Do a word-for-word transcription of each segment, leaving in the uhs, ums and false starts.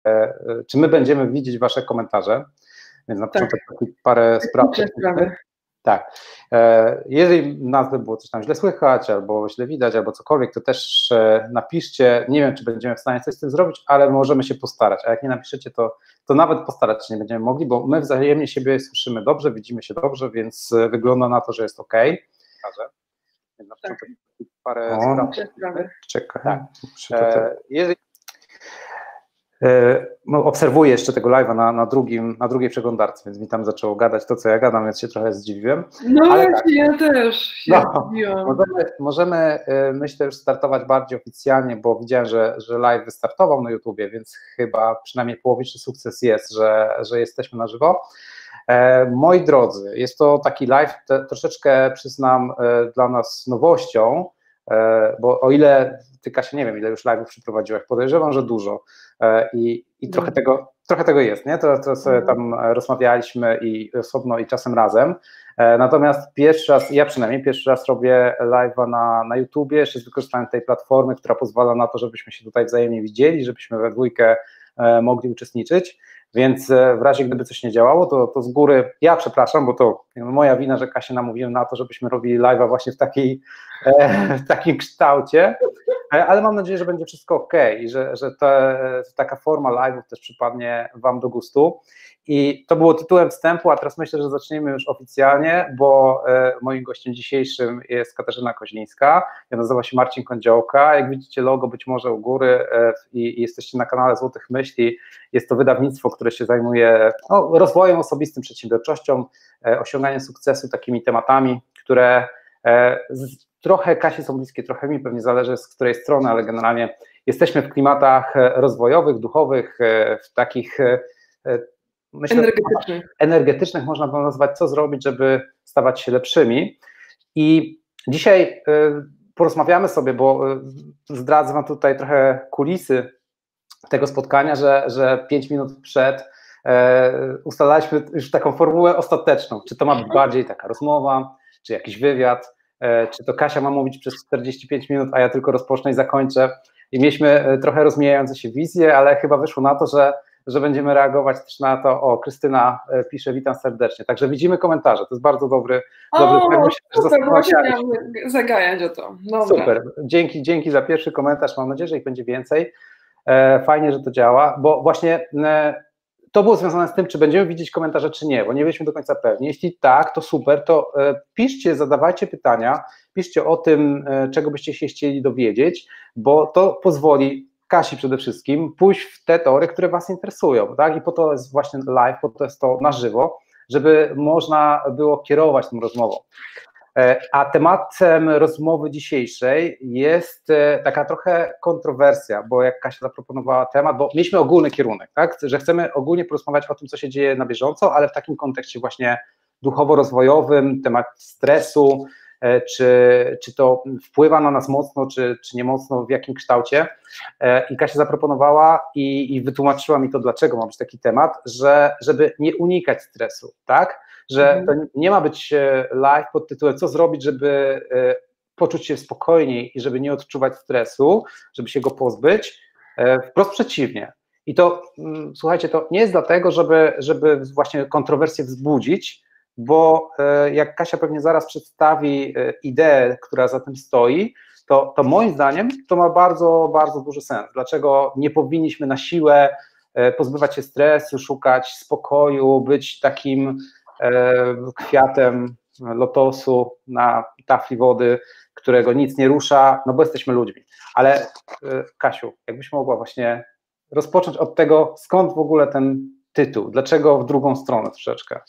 czy my będziemy widzieć wasze komentarze, więc na początek tak. parę spraw. Tak, jeżeli nas by było coś tam źle słychać, albo źle widać, albo cokolwiek, to też napiszcie, nie wiem, czy będziemy w stanie coś z tym zrobić, ale możemy się postarać, a jak nie napiszecie, to, to nawet postarać się nie będziemy mogli, bo my wzajemnie siebie słyszymy dobrze, widzimy się dobrze, więc wygląda na to, że jest ok. Na początek parę o, spraw. Czekaj. Tak. E, jeżeli No, obserwuję jeszcze tego live'a na, na, drugim, na drugiej przeglądarce, więc mi tam zaczęło gadać to, co ja gadam, więc się trochę zdziwiłem. No ale tak, ja też się no, zdziwiłam. Możemy, możemy, myślę, już startować bardziej oficjalnie, bo widziałem, że, że live wystartował na YouTubie, więc chyba przynajmniej połowiczny sukces jest, że, że jesteśmy na żywo. E, moi drodzy, jest to taki live te, troszeczkę, przyznam, e, dla nas nowością, e, bo o ile, ty Kasia, nie wiem, ile już live'ów przeprowadziłaś, podejrzewam, że dużo. I, i trochę, tego, trochę tego jest, nie? To, to sobie tam rozmawialiśmy i osobno, i czasem razem. Natomiast pierwszy raz, ja przynajmniej pierwszy raz robię live'a na, na YouTubie, jeszcze z wykorzystaniem tej platformy, która pozwala na to, żebyśmy się tutaj wzajemnie widzieli, żebyśmy we dwójkę mogli uczestniczyć. Więc w razie gdyby coś nie działało, to, to z góry ja przepraszam, bo to moja wina, że Kasię namówiłem na to, żebyśmy robili live'a właśnie w, takiej, w takim kształcie, ale mam nadzieję, że będzie wszystko ok i że, że te, taka forma live'ów też przypadnie wam do gustu. I to było tytułem wstępu, a teraz myślę, że zaczniemy już oficjalnie, bo moim gościem dzisiejszym jest Katarzyna Koźlińska, ja nazywam się Marcin Kądziołka, jak widzicie logo być może u góry i, i jesteście na kanale Złotych Myśli, jest to wydawnictwo, które się zajmuje no, rozwojem osobistym, przedsiębiorczością, osiąganiem sukcesu, takimi tematami, które z, trochę Kasi są bliskie, trochę mi, pewnie zależy z której strony, ale generalnie jesteśmy w klimatach rozwojowych, duchowych, w takich myślę, energetycznych. energetycznych można to nazwać, co zrobić, żeby stawać się lepszymi. I dzisiaj porozmawiamy sobie, bo zdradzę wam tutaj trochę kulisy tego spotkania, że, że pięć minut przed e, ustalaliśmy już taką formułę ostateczną, czy to ma być bardziej taka rozmowa, czy jakiś wywiad, e, czy to Kasia ma mówić przez czterdzieści pięć minut, a ja tylko rozpocznę i zakończę. I mieliśmy trochę rozmijające się wizje, ale chyba wyszło na to, że, że będziemy reagować też na to. O, Krystyna pisze, witam serdecznie. Także widzimy komentarze, to jest bardzo dobry, o, dobry temat. Super, właśnie miałam zagajać o to. Dobra. Super, dzięki, dzięki za pierwszy komentarz, mam nadzieję, że ich będzie więcej. Fajnie, że to działa, bo właśnie to było związane z tym, czy będziemy widzieć komentarze, czy nie, bo nie byliśmy do końca pewni. Jeśli tak, to super, to piszcie, zadawajcie pytania, piszcie o tym, czego byście się chcieli dowiedzieć, bo to pozwoli Kasi przede wszystkim pójść w te tory, które was interesują, tak? I po to jest właśnie live, po to jest to na żywo, żeby można było kierować tą rozmową. A tematem rozmowy dzisiejszej jest taka trochę kontrowersja, bo jak Kasia zaproponowała temat, bo mieliśmy ogólny kierunek, tak, że chcemy ogólnie porozmawiać o tym, co się dzieje na bieżąco, ale w takim kontekście właśnie duchowo-rozwojowym, temat stresu, czy, czy to wpływa na nas mocno, czy, czy nie mocno, w jakim kształcie. I Kasia zaproponowała i, i wytłumaczyła mi to, dlaczego ma być taki temat, że żeby nie unikać stresu, tak, że to nie ma być live pod tytułem co zrobić, żeby poczuć się spokojniej i żeby nie odczuwać stresu, żeby się go pozbyć, wprost przeciwnie. I to, słuchajcie, to nie jest dlatego, żeby, żeby właśnie kontrowersję wzbudzić, bo jak Kasia pewnie zaraz przedstawi ideę, która za tym stoi, to, to moim zdaniem to ma bardzo, bardzo duży sens. Dlaczego nie powinniśmy na siłę pozbywać się stresu, szukać spokoju, być takim kwiatem lotosu na tafli wody, którego nic nie rusza, no bo jesteśmy ludźmi. Ale Kasiu, jakbyś mogła właśnie rozpocząć od tego, skąd w ogóle ten tytuł, dlaczego w drugą stronę troszeczkę?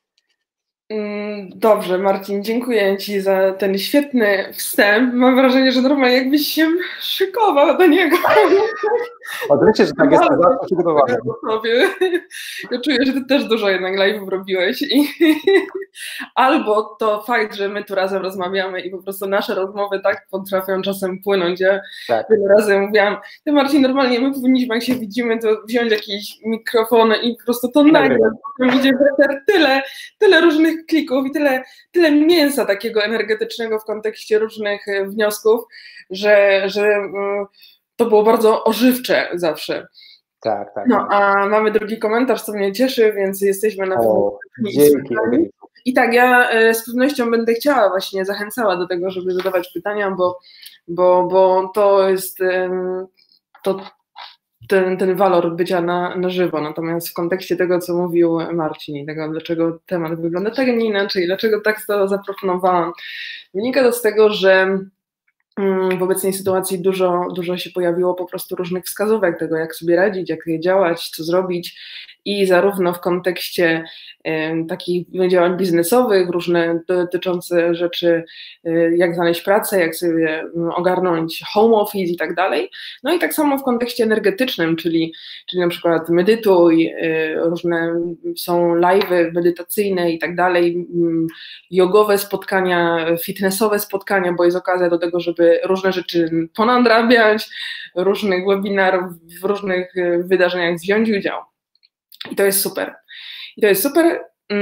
Dobrze, Marcin, dziękuję Ci za ten świetny wstęp. Mam wrażenie, że normalnie jakbyś się szykował do niego. Oczywiście, że tak jest bardzo przygotowany. Ja czuję, że Ty też dużo jednak live'ów robiłeś. I albo to fakt, że my tu razem rozmawiamy i po prostu nasze rozmowy tak potrafią czasem płynąć. Ja tak. Wiele razy mówiłam, Ty Marcin, normalnie my powinniśmy, jak się widzimy, to wziąć jakieś mikrofony i po prostu to nagrać. Potem idzie tyle, tyle różnych klików i tyle, tyle mięsa takiego energetycznego w kontekście różnych wniosków, że, że to było bardzo ożywcze zawsze. Tak, tak. No, a mamy drugi komentarz, co mnie cieszy, więc jesteśmy na pewno. Dzięki. I tak, ja z pewnością będę chciała, właśnie zachęcała do tego, żeby zadawać pytania, bo, bo, bo to jest to, ten, ten walor bycia na, na żywo. Natomiast w kontekście tego, co mówił Marcin i tego, dlaczego temat wygląda tak, a nie inaczej, dlaczego tak to zaproponowałam, wynika to z tego, że w obecnej sytuacji dużo, dużo się pojawiło po prostu różnych wskazówek tego, jak sobie radzić, jak działać, co zrobić i zarówno w kontekście e, takich działań biznesowych, różne dotyczące rzeczy, e, jak znaleźć pracę, jak sobie ogarnąć home office i tak dalej, no i tak samo w kontekście energetycznym, czyli, czyli na przykład medytuj, e, różne są live'y medytacyjne i tak dalej, jogowe spotkania, fitnessowe spotkania, bo jest okazja do tego, żeby różne rzeczy ponadrabiać, różnych webinarów, w różnych wydarzeniach wziąć udział. I to jest super. I to jest super.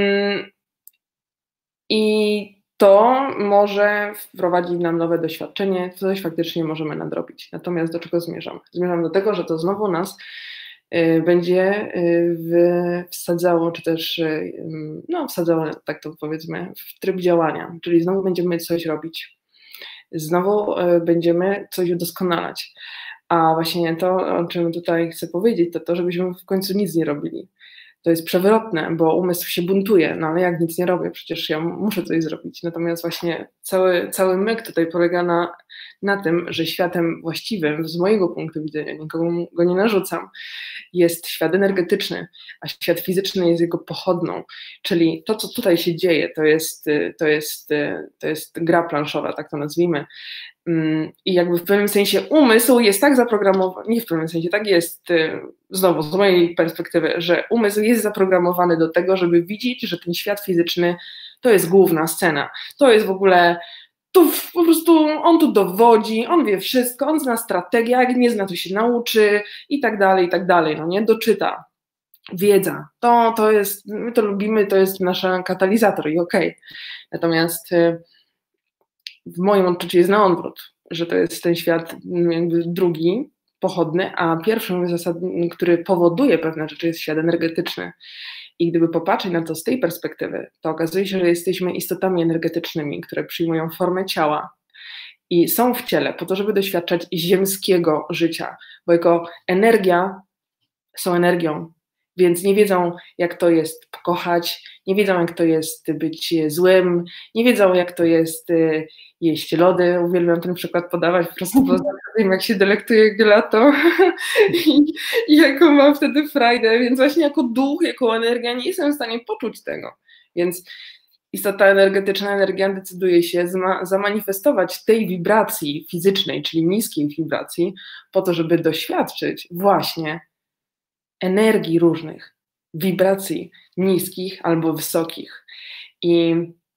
I to może wprowadzić nam nowe doświadczenie, coś faktycznie możemy nadrobić. Natomiast do czego zmierzam? Zmierzam do tego, że to znowu nas będzie wsadzało, czy też no wsadzało, tak to powiedzmy, w tryb działania, czyli znowu będziemy coś robić. Znowu będziemy coś udoskonalać. A właśnie to, o czym tutaj chcę powiedzieć, to to, żebyśmy w końcu nic nie robili. To jest przewrotne, bo umysł się buntuje, no ale jak nic nie robię, przecież ja muszę coś zrobić. Natomiast właśnie cały, cały myk tutaj polega na, na tym, że światem właściwym, z mojego punktu widzenia, nikogo go nie narzucam, jest świat energetyczny, a świat fizyczny jest jego pochodną. Czyli to, co tutaj się dzieje, to jest, to jest, to jest gra planszowa, tak to nazwijmy. I jakby w pewnym sensie umysł jest tak zaprogramowany, nie w pewnym sensie, tak jest, znowu z mojej perspektywy, że umysł jest zaprogramowany do tego, żeby widzieć, że ten świat fizyczny to jest główna scena. To jest w ogóle, tu po prostu on tu dowodzi, on wie wszystko, on zna strategię, jak nie zna, to się nauczy i tak dalej, i tak dalej, no nie, doczyta. Wiedza, to, to jest, my to lubimy, to jest nasz katalizator i okej. Okay. Natomiast w moim odczuciu jest na odwrót, że to jest ten świat jakby drugi, pochodny, a pierwszym zasadnym, który powoduje pewne rzeczy, jest świat energetyczny. I gdyby popatrzeć na to z tej perspektywy, to okazuje się, że jesteśmy istotami energetycznymi, które przyjmują formę ciała i są w ciele po to, żeby doświadczać ziemskiego życia, bo jako energia są energią, więc nie wiedzą, jak to jest kochać, nie wiedzą, jak to jest być złym, nie wiedzą, jak to jest jeść lody. Uwielbiam ten przykład podawać, po prostu bo wiem, jak się delektuje gelato i, i jaką mam wtedy frajdę, więc właśnie jako duch, jako energia nie jestem w stanie poczuć tego. Więc istota energetyczna, energia decyduje się zma, zamanifestować tej wibracji fizycznej, czyli niskiej wibracji, po to, żeby doświadczyć właśnie energii różnych, wibracji niskich albo wysokich. I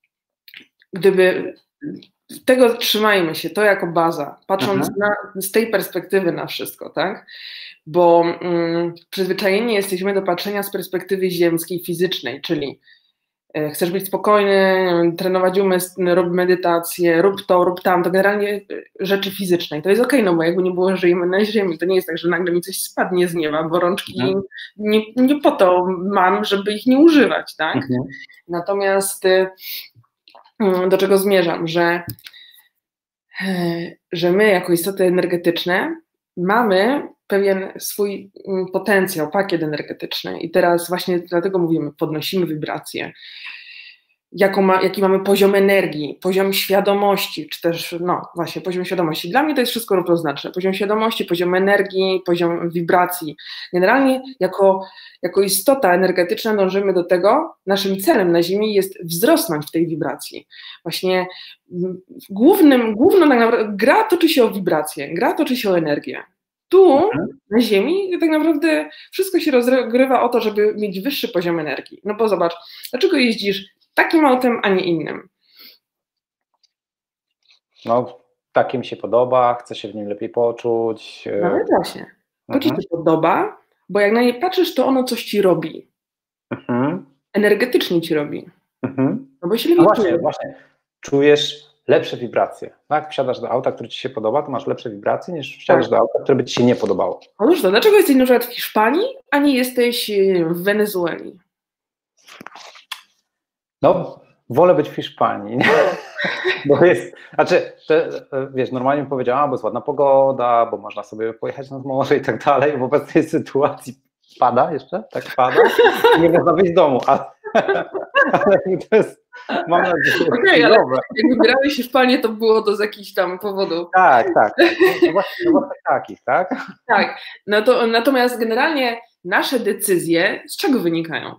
gdyby tego trzymajmy się, to jako baza, patrząc na, z tej perspektywy na wszystko, tak? Bo mm, przyzwyczajeni jesteśmy do patrzenia z perspektywy ziemskiej, fizycznej, czyli e, chcesz być spokojny, trenować umysł, rób medytację, rób to, rób tam, to generalnie rzeczy fizyczne. I to jest okej, okay, no bo jakby nie było, żyjemy na ziemi, to nie jest tak, że nagle mi coś spadnie z nieba, bo rączki mhm. nie, nie po to mam, żeby ich nie używać, tak? Mhm. Natomiast do czego zmierzam, że, że my jako istoty energetyczne mamy pewien swój potencjał, pakiet energetyczny i teraz właśnie dlatego mówimy, podnosimy wibracje, jaką ma, jaki mamy poziom energii, poziom świadomości, czy też, no właśnie, poziom świadomości. Dla mnie to jest wszystko równoznaczne. Poziom świadomości, poziom energii, poziom wibracji. Generalnie jako, jako istota energetyczna dążymy do tego, naszym celem na Ziemi jest wzrosnąć w tej wibracji. Właśnie głównym, główną tak naprawdę, gra toczy się o wibrację, gra toczy się o energię. Tu, na Ziemi, tak naprawdę wszystko się rozgrywa o to, żeby mieć wyższy poziom energii. No bo zobacz, dlaczego jeździsz takim autem, a nie innym? No, takim się podoba, chce się w nim lepiej poczuć. No ale właśnie, to mhm. ci się podoba, bo jak na nie patrzysz, to ono coś ci robi. Mhm. Energetycznie ci robi. Mhm. No bo się no właśnie, właśnie, czujesz lepsze wibracje. Tak? Wsiadasz do auta, które ci się podoba, to masz lepsze wibracje niż wsiadasz tak. do auta, które by ci się nie podobało. Otóż to, dlaczego jesteś na przykład w Hiszpanii, a nie jesteś w Wenezueli? No, wolę być w Hiszpanii. Bo jest, znaczy, te, wiesz, normalnie bym powiedziała, bo jest ładna pogoda, bo można sobie pojechać nad morze i tak dalej. W obecnej sytuacji pada jeszcze, tak pada, nie można wyjść z domu, ale, ale to jest, mam nadzieję, okay, ale jak wybierałeś Hiszpanię, to było to z jakichś tam powodów. Tak, tak, no właśnie, no właśnie takich, tak? Tak, no to, natomiast generalnie nasze decyzje z czego wynikają?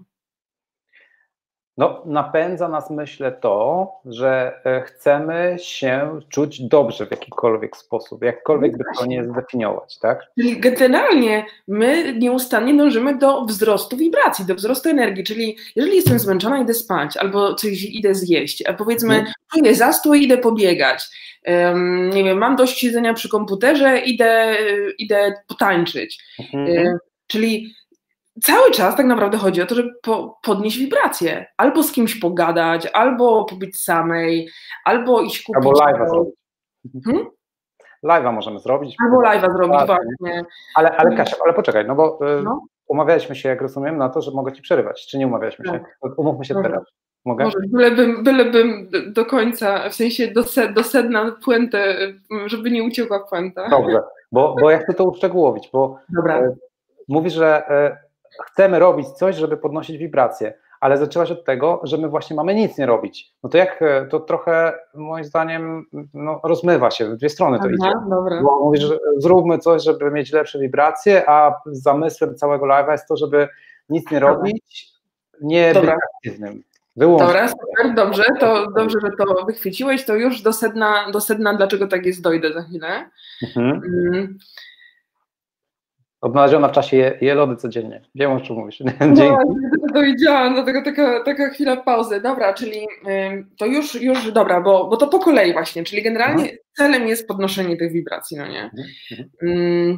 No, napędza nas, myślę, to, że chcemy się czuć dobrze w jakikolwiek sposób, jakkolwiek by to nie zdefiniować, tak? Czyli generalnie my nieustannie dążymy do wzrostu wibracji, do wzrostu energii, czyli jeżeli jestem zmęczona, idę spać, albo coś idę zjeść, a powiedzmy, hmm. czuję zastój, idę pobiegać, um, nie wiem, mam dość siedzenia przy komputerze, idę, idę potańczyć, hmm. um, czyli cały czas tak naprawdę chodzi o to, żeby po, podnieść wibracje. Albo z kimś pogadać, albo pobyć samej, albo iść kupić. Albo live'a zrobić. Hmm? Live'a możemy zrobić. Albo live'a zrobić, właśnie. Ale, ale Kasia, ale poczekaj, no bo no? umawialiśmy się, jak rozumiem, na to, że mogę ci przerywać. Czy nie umawialiśmy się? Tak. Umówmy się Dobra. teraz. Mogę? Może, bylebym, bylebym do końca, w sensie do, sed, do sedna puentę, żeby nie uciekła puenta. Dobrze, bo, bo ja chcę to uszczegółowić, bo Dobra. E, mówisz, że e, chcemy robić coś, żeby podnosić wibracje, ale zaczęłaś od tego, że my właśnie mamy nic nie robić. No to jak, to trochę moim zdaniem no, rozmywa się, w dwie strony to Aha, idzie. Dobra. Bo mówisz, że zróbmy coś, żeby mieć lepsze wibracje, a zamysłem całego live'a jest to, żeby nic nie robić, nie Dobra. być aktywnym. Wyłącznie. Dobra, super, dobrze, to dobrze, że to wychwyciłeś, to już do sedna, do sedna dlaczego tak jest, dojdę za chwilę. Mhm. Mm. Odnaleziona w czasie je, je lody codziennie. Wiem, o czym mówisz. No, dowiedziałam, dlatego taka, taka chwila pauzy. Dobra, czyli y, to już, już dobra, bo, bo to po kolei właśnie, czyli generalnie mhm. celem jest podnoszenie tych wibracji, no nie? Mhm. Y,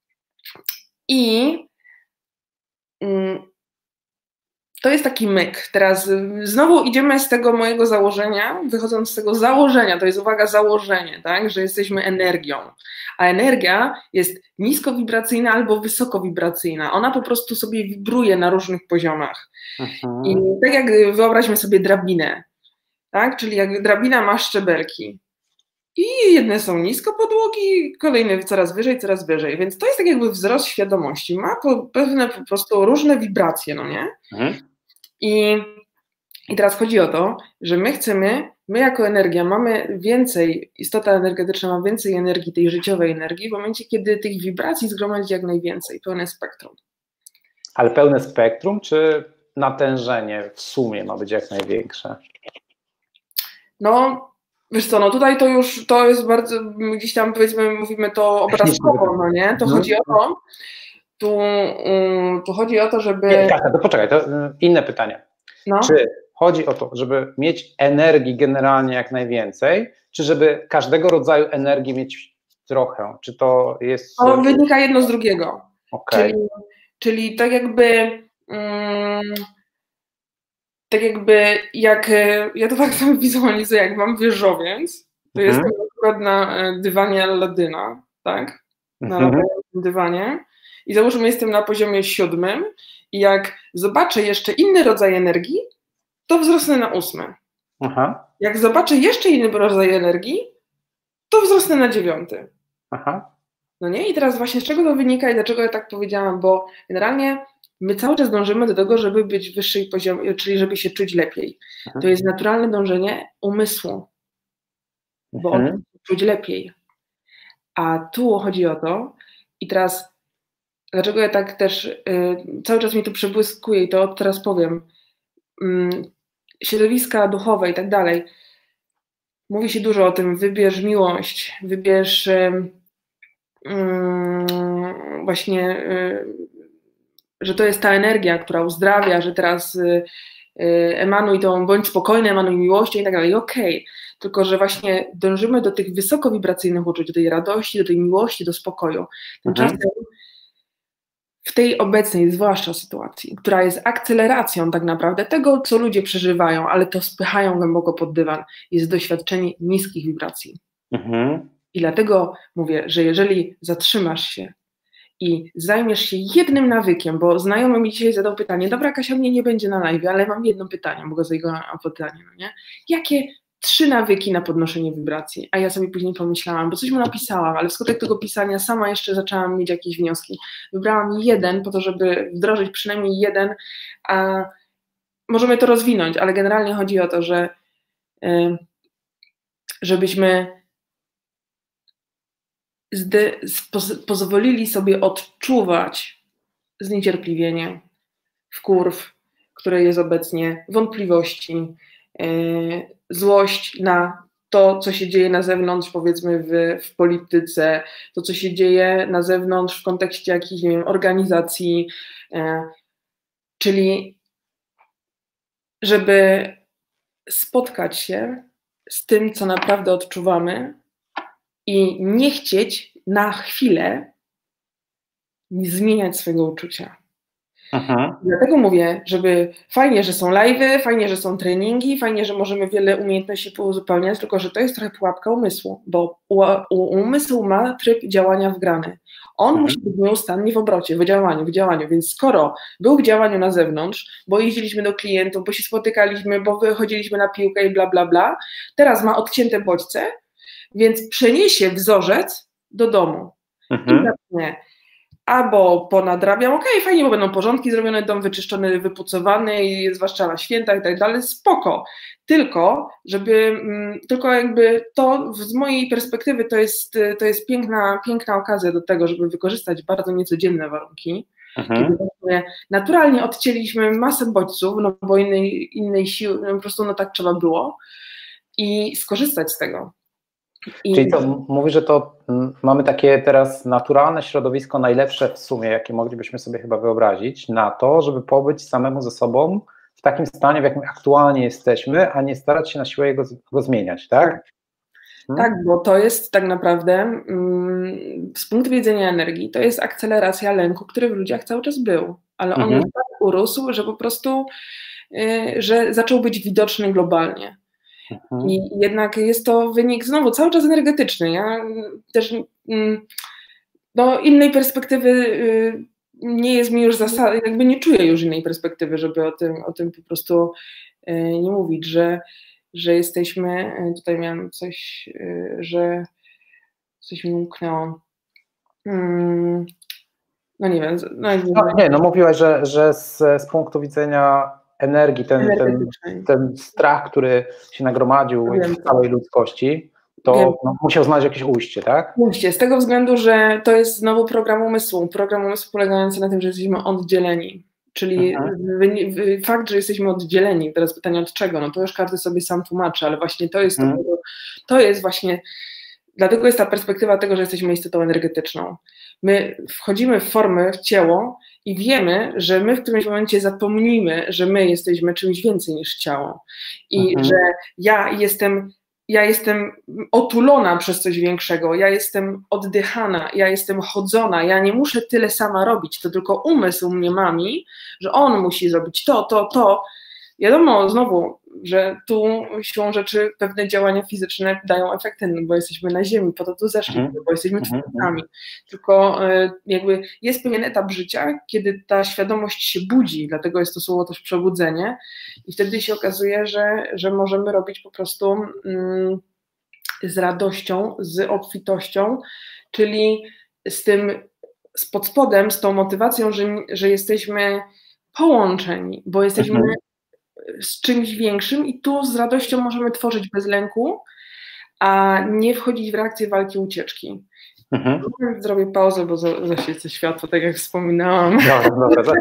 I y, to jest taki myk. Teraz znowu idziemy z tego mojego założenia, wychodząc z tego założenia, to jest uwaga założenie, tak, że jesteśmy energią, a energia jest niskowibracyjna albo wysokowibracyjna. Ona po prostu sobie wibruje na różnych poziomach. Aha. I tak jak wyobraźmy sobie drabinę, tak, czyli jak drabina ma szczebelki i jedne są nisko podłogi, kolejne coraz wyżej, coraz wyżej, więc to jest tak jakby wzrost świadomości, ma po, pewne po prostu różne wibracje, no nie? Aha. I, I teraz chodzi o to, że my chcemy, my jako energia mamy więcej, istota energetyczna ma więcej energii, tej życiowej energii, w momencie, kiedy tych wibracji zgromadzi jak najwięcej, pełne spektrum. Ale pełne spektrum, czy natężenie w sumie ma być jak największe? No, wiesz co, no tutaj to już, to jest bardzo, gdzieś tam powiedzmy, mówimy to obrazkowo, no nie? To no. chodzi o to, Tu, tu chodzi o to, żeby... Nie, Kasia, to poczekaj, to inne pytanie. No. Czy chodzi o to, żeby mieć energii generalnie jak najwięcej, czy żeby każdego rodzaju energii mieć trochę? Czy to jest... To wynika jedno z drugiego. Okay. Czyli, czyli tak jakby... Um, tak jakby jak... Ja to tak samo wizualizuję, jak mam wieżowiec, to mhm. jestem na przykład na dywanie Aladyna, tak? Na mhm. dywanie. I załóżmy, jestem na poziomie siódmym i jak zobaczę jeszcze inny rodzaj energii, to wzrosnę na ósmy. Aha. Jak zobaczę jeszcze inny rodzaj energii, to wzrosnę na dziewiąty. Aha. No nie? I teraz właśnie z czego to wynika i dlaczego ja tak powiedziałam, bo generalnie my cały czas dążymy do tego, żeby być w wyższej poziomie, czyli żeby się czuć lepiej. Aha. To jest naturalne dążenie umysłu, bo on chce czuć lepiej. A tu chodzi o to i teraz dlaczego ja tak też, y, cały czas mi tu przebłyskuje i to teraz powiem, y, środowiska duchowe i tak dalej, mówi się dużo o tym, wybierz miłość, wybierz y, y, właśnie, y, że to jest ta energia, która uzdrawia, że teraz y, y, emanuj tą, bądź spokojny, emanuj miłością i tak dalej, okej, okay. Tylko że właśnie dążymy do tych wysokowibracyjnych uczuć, do tej radości, do tej miłości, do spokoju. Tymczasem w tej obecnej zwłaszcza sytuacji, która jest akceleracją tak naprawdę tego, co ludzie przeżywają, ale to spychają głęboko pod dywan, jest doświadczenie niskich wibracji. Mhm. I dlatego mówię, że jeżeli zatrzymasz się i zajmiesz się jednym nawykiem, bo znajomy mi dzisiaj zadał pytanie, dobra Kasia, mnie nie będzie na live, ale mam jedno pytanie, mogę zadać go na pytanie, no nie? Jakie trzy nawyki na podnoszenie wibracji? A ja sobie później pomyślałam, bo coś mu napisałam, ale wskutek tego pisania sama jeszcze zaczęłam mieć jakieś wnioski. Wybrałam jeden po to, żeby wdrożyć przynajmniej jeden, a możemy to rozwinąć, ale generalnie chodzi o to, że yy, żebyśmy Zde, poz, pozwolili sobie odczuwać zniecierpliwienie, wkurw, które jest obecnie, wątpliwości, yy, złość na to, co się dzieje na zewnątrz, powiedzmy w, w polityce, to, co się dzieje na zewnątrz w kontekście jakichś, nie wiem, organizacji, yy, czyli żeby spotkać się z tym, co naprawdę odczuwamy, i nie chcieć na chwilę zmieniać swojego uczucia. Aha. Dlatego mówię, żeby fajnie, że są live'y, fajnie, że są treningi, fajnie, że możemy wiele umiejętności pouzupełniać, tylko że to jest trochę pułapka umysłu, bo u, u, umysł ma tryb działania wgrany. On mhm. musi być nieustannie w obrocie, w działaniu, w działaniu, więc skoro był w działaniu na zewnątrz, bo jeździliśmy do klientów, bo się spotykaliśmy, bo wychodziliśmy na piłkę i bla, bla, bla, teraz ma odcięte bodźce, więc przeniesie wzorzec do domu. Mhm. I zacznie albo ponadrabiam, okej, okay, fajnie, bo będą porządki zrobione, dom wyczyszczony, wypucowany, i zwłaszcza na święta i tak dalej, spoko. Tylko, żeby, tylko jakby to z mojej perspektywy to jest, to jest piękna, piękna okazja do tego, żeby wykorzystać bardzo niecodzienne warunki, mhm. kiedy właśnie naturalnie odcięliśmy masę bodźców, no bo innej, innej siły, no po prostu no tak trzeba było, i skorzystać z tego. I... Czyli to mówi, że to m, mamy takie teraz naturalne środowisko, najlepsze w sumie, jakie moglibyśmy sobie chyba wyobrazić, na to, żeby pobyć samemu ze sobą w takim stanie, w jakim aktualnie jesteśmy, a nie starać się na siłę go, go zmieniać, tak? Tak. Hmm? Tak, bo to jest tak naprawdę mm, z punktu widzenia energii, to jest akceleracja lęku, który w ludziach cały czas był, ale on mhm. już tak urósł, że po prostu, y, że zaczął być widoczny globalnie. I jednak jest to wynik znowu cały czas energetyczny. Ja też do innej perspektywy nie jest mi już zasada, jakby nie czuję już innej perspektywy, żeby o tym, o tym po prostu nie mówić, że, że jesteśmy, tutaj miałam coś, że coś mi umknęło. No nie wiem. No, no, nie, no mówiłaś, że, że z, z punktu widzenia energii, ten, ten, ten strach, który się nagromadził w całej ludzkości, to no, musiał znaleźć jakieś ujście, tak? Ujście, z tego względu, że to jest znowu program umysłu, program umysłu polegający na tym, że jesteśmy oddzieleni, czyli mhm. fakt, że jesteśmy oddzieleni, teraz pytanie od czego, no to już każdy sobie sam tłumaczy, ale właśnie to jest mhm. to, to jest właśnie, dlatego jest ta perspektywa tego, że jesteśmy istotą energetyczną. My wchodzimy w formę, w ciało i wiemy, że my w którymś momencie zapomnimy, że my jesteśmy czymś więcej niż ciało i mhm. że ja jestem, ja jestem otulona przez coś większego, ja jestem oddychana, ja jestem chodzona, ja nie muszę tyle sama robić, to tylko umysł mnie mami, że on musi zrobić to, to, to. Wiadomo, znowu, że tu siłą rzeczy pewne działania fizyczne dają efekty, no bo jesteśmy na ziemi, po to tu zeszliśmy, mm. bo jesteśmy człowiekami. Tylko jakby jest pewien etap życia, kiedy ta świadomość się budzi, dlatego jest to słowo też przebudzenie i wtedy się okazuje, że, że możemy robić po prostu mm, z radością, z obfitością, czyli z tym, z pod spodem, z tą motywacją, że, że jesteśmy połączeni, bo jesteśmy mm. z czymś większym i tu z radością możemy tworzyć bez lęku, a nie wchodzić w reakcję walki, ucieczki. Mhm. Zrobię pauzę, bo zaświecę światło, tak jak wspominałam. Dobra, dobra,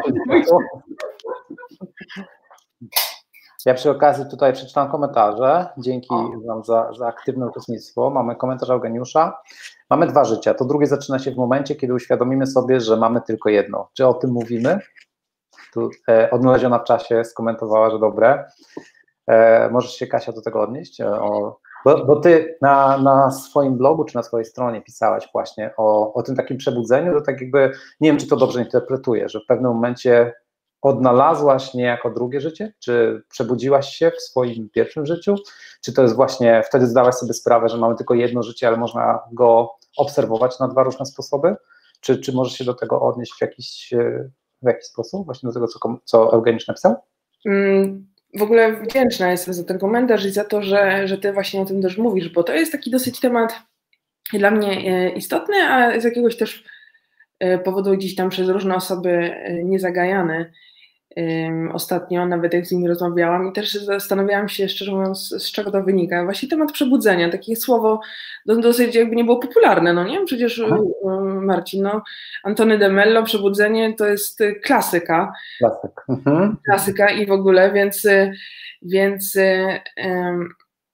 ja przy okazji tutaj przeczytam komentarze. Dzięki o. Wam za, za aktywne uczestnictwo. Mamy komentarz Eugeniusza. Mamy dwa życia. To drugie zaczyna się w momencie, kiedy uświadomimy sobie, że mamy tylko jedno. Czy o tym mówimy? Tu e, odnaleziona w czasie skomentowała, że dobre. E, możesz się, Kasia, do tego odnieść? O Bo, bo ty na, na swoim blogu czy na swojej stronie pisałaś właśnie o, o tym takim przebudzeniu, to tak jakby, nie wiem, czy to dobrze interpretuję, że w pewnym momencie odnalazłaś niejako drugie życie? Czy przebudziłaś się w swoim pierwszym życiu? Czy to jest właśnie, wtedy zdałaś sobie sprawę, że mamy tylko jedno życie, ale można go obserwować na dwa różne sposoby? Czy, czy możesz się do tego odnieść w jakiś, w jakiś sposób? Właśnie do tego, co, co Eugeniusz napisał? Mm, w ogóle wdzięczna jestem za ten komentarz i za to, że, że ty właśnie o tym też mówisz, bo to jest taki dosyć temat dla mnie istotny, a z jakiegoś też powodu gdzieś tam przez różne osoby niezagajany. Ostatnio, nawet jak z nimi rozmawiałam i też zastanawiałam się, szczerze mówiąc, z czego to wynika. Właśnie temat przebudzenia, takie słowo dosyć jakby nie było popularne, no nie? Przecież Aha. Marcin, no, Antony de Mello, przebudzenie to jest klasyka. Klasyk. Mhm. Klasyka i w ogóle, więc, więc um,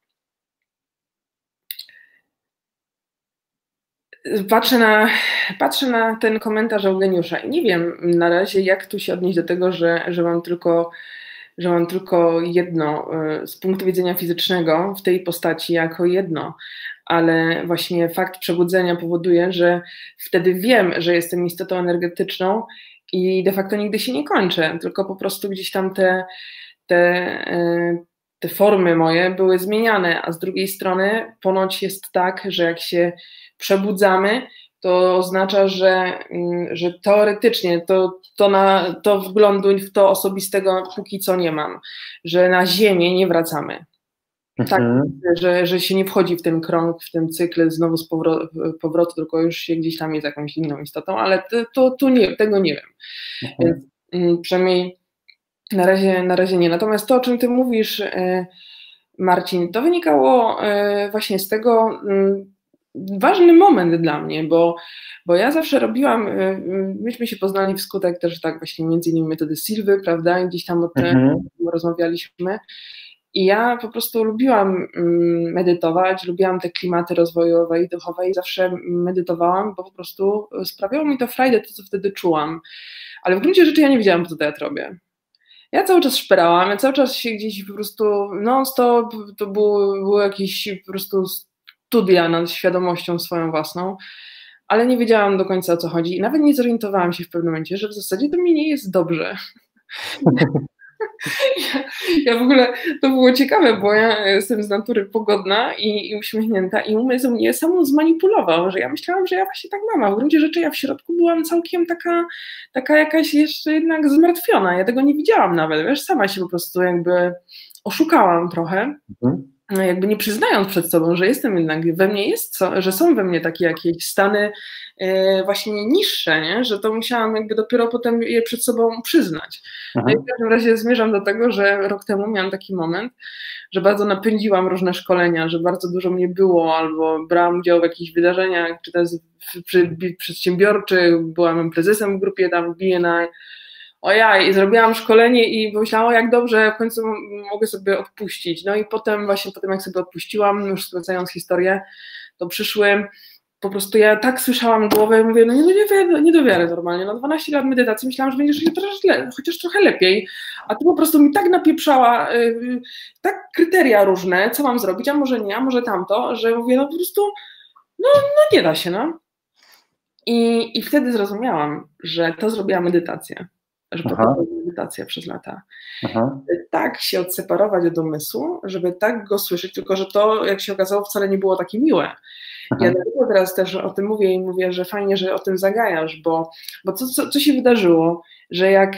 Patrzę na, patrzę na ten komentarz Eugeniusza i nie wiem na razie, jak tu się odnieść do tego, że, że, mam tylko, że mam tylko jedno z punktu widzenia fizycznego w tej postaci jako jedno, ale właśnie fakt przebudzenia powoduje, że wtedy wiem, że jestem istotą energetyczną i de facto nigdy się nie kończę, tylko po prostu gdzieś tam te, te, te formy moje były zmieniane, a z drugiej strony ponoć jest tak, że jak się przebudzamy, to oznacza, że, że teoretycznie to, to, na, to wglądu w to osobistego póki co nie mam, że na Ziemię nie wracamy. Mhm. Tak, że, że się nie wchodzi w ten krąg, w ten cykl znowu z powrotu, powrotu, tylko już się gdzieś tam jest jakąś inną istotą, ale to, to, to nie, tego nie wiem. Mhm. Więc przynajmniej na razie, na razie nie. Natomiast to, o czym ty mówisz, Marcin, to wynikało właśnie z tego, ważny moment dla mnie, bo, bo ja zawsze robiłam, myśmy się poznali wskutek też tak właśnie między innymi metody Silwy, prawda, i gdzieś tam o tym mhm. rozmawialiśmy i ja po prostu lubiłam medytować, lubiłam te klimaty rozwojowe i duchowe i zawsze medytowałam, bo po prostu sprawiało mi to frajdę, to co wtedy czułam, ale w gruncie rzeczy ja nie wiedziałam, co to ja robię. Ja cały czas szperałam, ja cały czas się gdzieś po prostu non-stop, to były, były jakieś po prostu studia nad świadomością swoją własną, ale nie wiedziałam do końca, o co chodzi i nawet nie zorientowałam się w pewnym momencie, że w zasadzie to mi nie jest dobrze. Ja, ja w ogóle, to było ciekawe, bo ja jestem z natury pogodna i, i uśmiechnięta i umysł mnie samą zmanipulował, że ja myślałam, że ja właśnie tak mam, a w gruncie rzeczy ja w środku byłam całkiem taka, taka jakaś jeszcze jednak zmartwiona, ja tego nie widziałam nawet, wiesz, sama się po prostu jakby oszukałam trochę. Mhm. Jakby nie przyznając przed sobą, że jestem jednak, we mnie jest, co, że są we mnie takie jakieś stany yy, właśnie niższe, nie? Że to musiałam jakby dopiero potem je przed sobą przyznać. No i w każdym razie zmierzam do tego, że rok temu miałam taki moment, że bardzo napędziłam różne szkolenia, że bardzo dużo mnie było, albo brałam udział w jakichś wydarzeniach, czy też przedsiębiorczych, byłam prezesem w grupie tam B N I, ojaj, i zrobiłam szkolenie i pomyślałam, o jak dobrze, w końcu mogę sobie odpuścić. No i potem właśnie, potem jak sobie odpuściłam, już skracając historię, to przyszły, po prostu ja tak słyszałam głowę, mówię, no nie do wiary, nie do wiary normalnie, no dwanaście lat medytacji, myślałam, że będziesz chociaż, le, chociaż trochę lepiej, a ty po prostu mi tak napieprzała, yy, tak kryteria różne, co mam zrobić, a może nie, a może tamto, że mówię, no po prostu, no, no nie da się, no. I, i wtedy zrozumiałam, że to zrobiła medytacja. Że po to była medytacja przez lata. Aha. Tak się odseparować od umysłu, żeby tak go słyszeć, tylko że to, jak się okazało, wcale nie było takie miłe. Aha. Ja dlatego teraz też o tym mówię i mówię, że fajnie, że o tym zagajasz, bo, bo co, co, co się wydarzyło, że jak,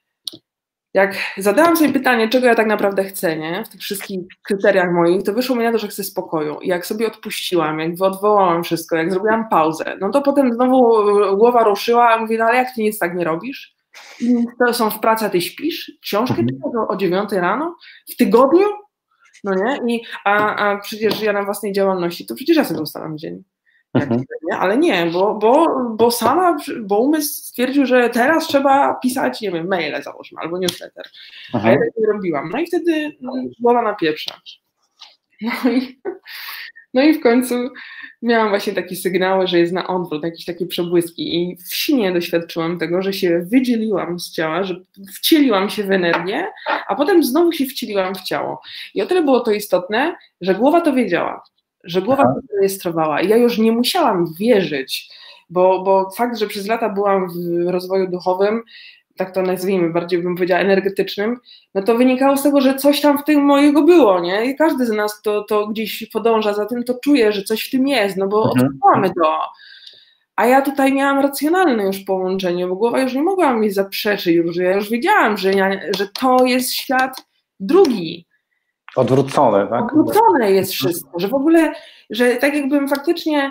jak zadałam sobie pytanie, czego ja tak naprawdę chcę, nie? W tych wszystkich kryteriach moich, to wyszło mi na to, że chcę spokoju. I jak sobie odpuściłam, jak odwołałam wszystko, jak zrobiłam pauzę, no to potem znowu głowa ruszyła, a mówię, no ale jak ty nic tak nie robisz? To są w pracy, a ty śpisz? Książkę czytasz o dziewiątej rano? W tygodniu? No nie? I, a, a przecież ja na własnej działalności, to przecież ja sobie ustalam dzień. Mhm. Nie? Ale nie, bo, bo, bo sama, bo umysł stwierdził, że teraz trzeba pisać, nie wiem, maile załóżmy, albo newsletter. Aha. A ja tak nie robiłam. No i wtedy głowa na pieprza. No i, No i w końcu miałam właśnie takie sygnały, że jest na odwrót, jakieś takie przebłyski i w śnie doświadczyłam tego, że się wydzieliłam z ciała, że wcieliłam się w energię, a potem znowu się wcieliłam w ciało. I o tyle było to istotne, że głowa to wiedziała, że głowa Aha. to rejestrowała i ja już nie musiałam wierzyć, bo, bo fakt, że przez lata byłam w rozwoju duchowym, tak to nazwijmy, bardziej bym powiedziała energetycznym, no to wynikało z tego, że coś tam w tym mojego było, nie? I każdy z nas to, to gdzieś podąża za tym, to czuje, że coś w tym jest, no bo Mhm. odczuwamy to. A ja tutaj miałam racjonalne już połączenie, bo głowa już nie mogła mi zaprzeczyć, już, ja już wiedziałam, że, ja, że to jest świat drugi. Odwrócone, tak? Odwrócone jest wszystko, że w ogóle, że tak jakbym faktycznie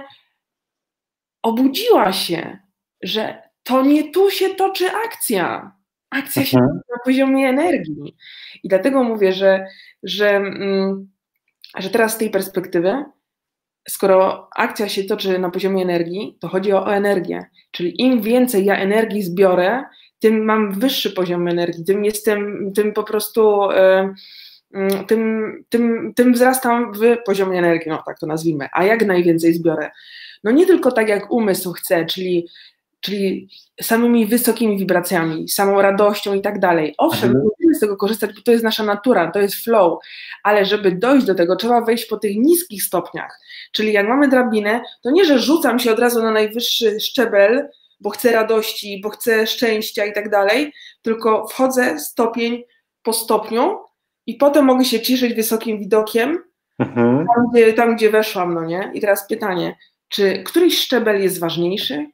obudziła się, że to nie tu się toczy akcja. Akcja się Mhm. toczy na poziomie energii. I dlatego mówię, że, że, mm, że teraz z tej perspektywy, skoro akcja się toczy na poziomie energii, to chodzi o, o energię. Czyli im więcej ja energii zbiorę, tym mam wyższy poziom energii, tym jestem, tym po prostu, y, y, tym, tym, tym wzrastam w poziomie energii, no tak to nazwijmy. A jak najwięcej zbiorę? No nie tylko tak jak umysł chce, czyli czyli samymi wysokimi wibracjami, samą radością i tak dalej. Owszem, Mhm. musimy z tego korzystać, bo to jest nasza natura, to jest flow, ale żeby dojść do tego, trzeba wejść po tych niskich stopniach. Czyli jak mamy drabinę, to nie, że rzucam się od razu na najwyższy szczebel, bo chcę radości, bo chcę szczęścia i tak dalej, tylko wchodzę stopień po stopniu i potem mogę się cieszyć wysokim widokiem, Mhm. tam gdzie, tam, gdzie weszłam, no nie? I teraz pytanie, czy któryś szczebel jest ważniejszy?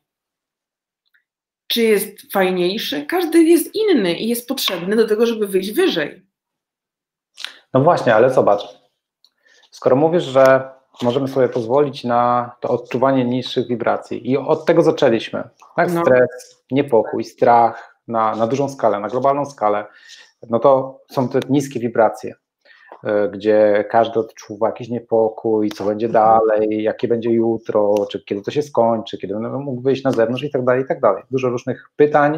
Czy jest fajniejszy? Każdy jest inny i jest potrzebny do tego, żeby wyjść wyżej. No właśnie, ale zobacz, skoro mówisz, że możemy sobie pozwolić na to odczuwanie niższych wibracji i od tego zaczęliśmy, tak? No. Stres, niepokój, strach na, na dużą skalę, na globalną skalę, no to są te niskie wibracje, gdzie każdy odczuwa jakiś niepokój, co będzie dalej, jakie będzie jutro, czy kiedy to się skończy, kiedy będę mógł wyjść na zewnątrz i tak dalej, i tak dalej. Dużo różnych pytań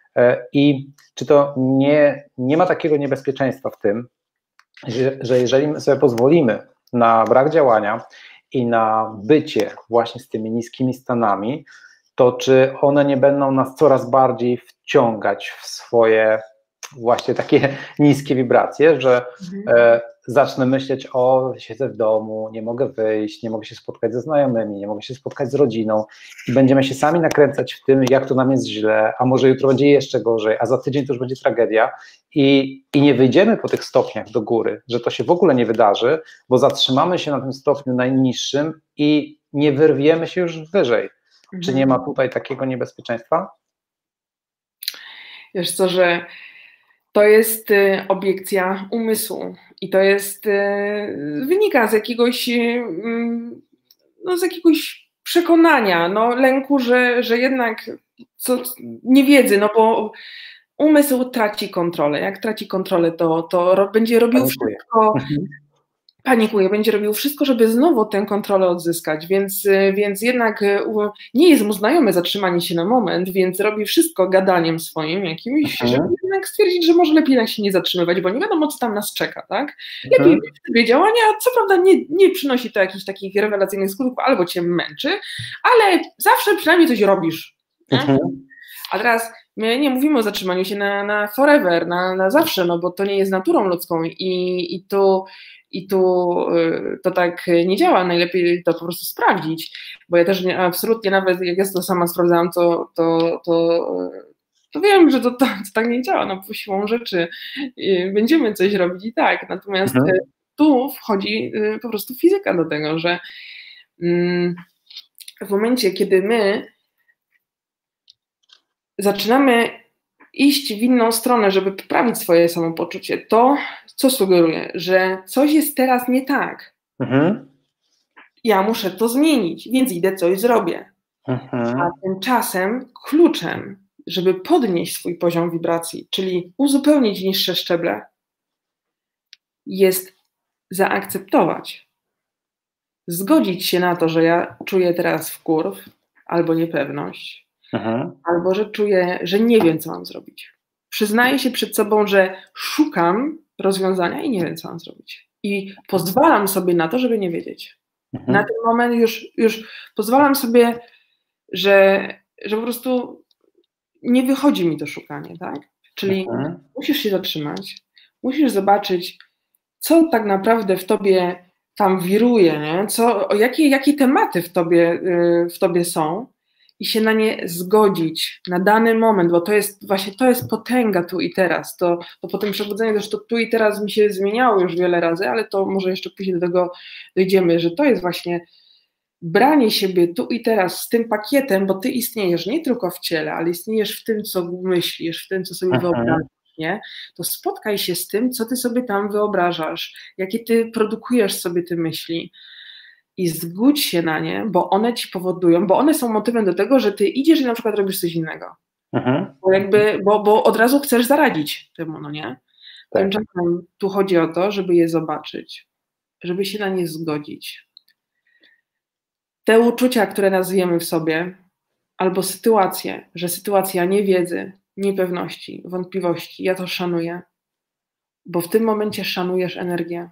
i czy to nie, nie ma takiego niebezpieczeństwa w tym, że, że jeżeli my sobie pozwolimy na brak działania i na bycie właśnie z tymi niskimi stanami, to czy one nie będą nas coraz bardziej wciągać w swoje właśnie takie niskie wibracje, że Mhm. e, zacznę myśleć, o, siedzę w domu, nie mogę wyjść, nie mogę się spotkać ze znajomymi, nie mogę się spotkać z rodziną i będziemy się sami nakręcać w tym, jak to nam jest źle, a może jutro będzie jeszcze gorzej, a za tydzień to już będzie tragedia i, i nie wyjdziemy po tych stopniach do góry, że to się w ogóle nie wydarzy, bo zatrzymamy się na tym stopniu najniższym i nie wyrwiemy się już wyżej. Mhm. Czy nie ma tutaj takiego niebezpieczeństwa? Wiesz co, że to jest y, obiekcja umysłu i to jest, y, wynika z jakiegoś, y, no, z jakiegoś przekonania, no, lęku, że, że jednak co, niewiedzy, no bo umysł traci kontrolę. Jak traci kontrolę, to, to ro, będzie robił Panikuje. wszystko, panikuje, będzie robił wszystko, żeby znowu tę kontrolę odzyskać, więc, więc jednak nie jest mu znajome zatrzymanie się na moment, więc robi wszystko gadaniem swoim jakimś, Mhm. żeby jednak stwierdzić, że może lepiej jednak się nie zatrzymywać, bo nie wiadomo, co tam nas czeka, tak? Lepiej Mhm. być w trybie działania, co prawda nie, nie przynosi to jakichś takich rewelacyjnych skutków, albo cię męczy, ale zawsze przynajmniej coś robisz. Mhm. A teraz my nie mówimy o zatrzymaniu się na, na forever, na, na zawsze, no bo to nie jest naturą ludzką i, i tu I tu y, to tak nie działa, najlepiej to po prostu sprawdzić, bo ja też nie, absolutnie nawet jak ja to sama sprawdzałam, to, to, to, to wiem, że to, to, to tak nie działa, no po siłą rzeczy y, będziemy coś robić i tak, natomiast Mhm. y, tu wchodzi y, po prostu fizyka do tego, że y, w momencie, kiedy my zaczynamy iść w inną stronę, żeby poprawić swoje samopoczucie, to co sugeruje? Że coś jest teraz nie tak. Mhm. Ja muszę to zmienić, więc idę coś zrobię. Mhm. A tymczasem kluczem, żeby podnieść swój poziom wibracji, czyli uzupełnić niższe szczeble, jest zaakceptować. Zgodzić się na to, że ja czuję teraz wkurw albo niepewność, Mhm. albo że czuję, że nie wiem, co mam zrobić. Przyznaję się przed sobą, że szukam rozwiązania i nie wiem, co mam zrobić. I pozwalam sobie na to, żeby nie wiedzieć. Mhm. Na ten moment już, już pozwalam sobie, że, że po prostu nie wychodzi mi to szukanie, tak? Czyli mhm. musisz się zatrzymać, musisz zobaczyć, co tak naprawdę w tobie tam wiruje, nie? Co, jakie, jakie tematy w tobie, w tobie są i się na nie zgodzić na dany moment, bo to jest właśnie, to jest potęga tu i teraz. To, to po tym przebudzeniu też to tu i teraz mi się zmieniało już wiele razy, ale to może jeszcze później do tego dojdziemy, że to jest właśnie branie siebie tu i teraz z tym pakietem, bo ty istniejesz nie tylko w ciele, ale istniejesz w tym, co myślisz, w tym, co sobie Aha. wyobrażasz, nie? To spotkaj się z tym, co ty sobie tam wyobrażasz, jakie ty produkujesz sobie te myśli i zgódź się na nie, bo one ci powodują, bo one są motywem do tego, że ty idziesz i na przykład robisz coś innego. Aha. Bo jakby, bo, bo od razu chcesz zaradzić temu, no nie? Tak. Tymczasem tu chodzi o to, żeby je zobaczyć, żeby się na nie zgodzić. Te uczucia, które nazwiemy w sobie, albo sytuacje, że sytuacja niewiedzy, niepewności, wątpliwości, ja to szanuję, bo w tym momencie szanujesz energię.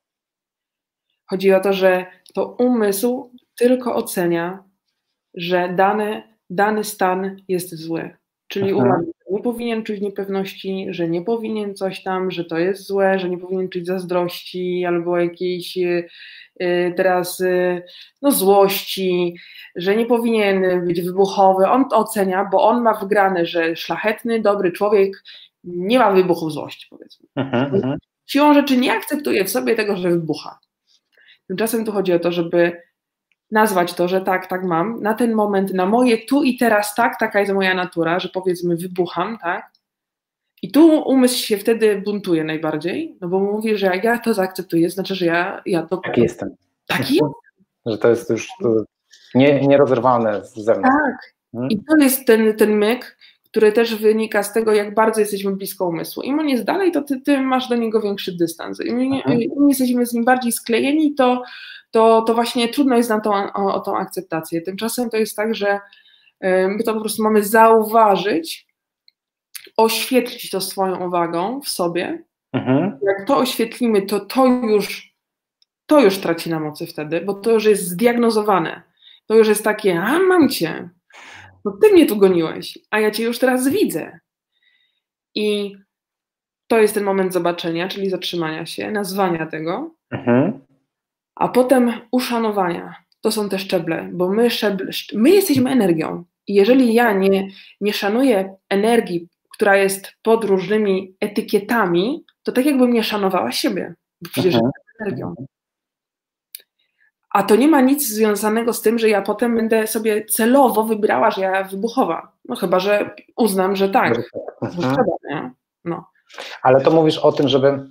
Chodzi o to, że to umysł tylko ocenia, że dany, dany stan jest zły. Czyli uważa, że nie powinien czuć niepewności, że nie powinien coś tam, że to jest złe, że nie powinien czuć zazdrości albo jakiejś yy, teraz yy, no, złości, że nie powinien być wybuchowy. On to ocenia, bo on ma wgrane, że szlachetny, dobry człowiek nie ma wybuchu złości, powiedzmy. Uh-huh. Siłą rzeczy nie akceptuje w sobie tego, że wybucha. Tymczasem tu chodzi o to, żeby nazwać to, że tak, tak mam, na ten moment, na moje tu i teraz tak, taka jest moja natura, że powiedzmy wybucham, tak? I tu umysł się wtedy buntuje najbardziej, no bo mówi, że jak ja to zaakceptuję, znaczy, że ja, ja to... Taki jestem. Taki jestem. Że to jest już to nie, nierozerwalne z zewnątrz. Tak. Hmm? I to jest ten, ten myk, który też wynika z tego, jak bardzo jesteśmy blisko umysłu. Im on jest dalej, to ty, ty masz do niego większy dystans. Im, im, im jesteśmy z nim bardziej sklejeni, to To, to właśnie trudno jest nam tą, o, o tą akceptację. Tymczasem to jest tak, że my to po prostu mamy zauważyć, oświetlić to swoją uwagą w sobie. Mhm. Jak to oświetlimy, to to już, to już traci na mocy wtedy, bo to już jest zdiagnozowane. To już jest takie, a mam cię, no ty mnie tu goniłeś, a ja cię już teraz widzę. I to jest ten moment zobaczenia, czyli zatrzymania się, nazwania tego. Mhm. A potem uszanowania. To są te szczeble, bo my, szczeble, my jesteśmy energią. I jeżeli ja nie, nie szanuję energii, która jest pod różnymi etykietami, to tak jakbym nie szanowała siebie, bo przecież jestem energią. A to nie ma nic związanego z tym, że ja potem będę sobie celowo wybrała, że ja wybuchowa. No chyba, że uznam, że tak. Że trzeba, nie? No. Ale to mówisz o tym, żeby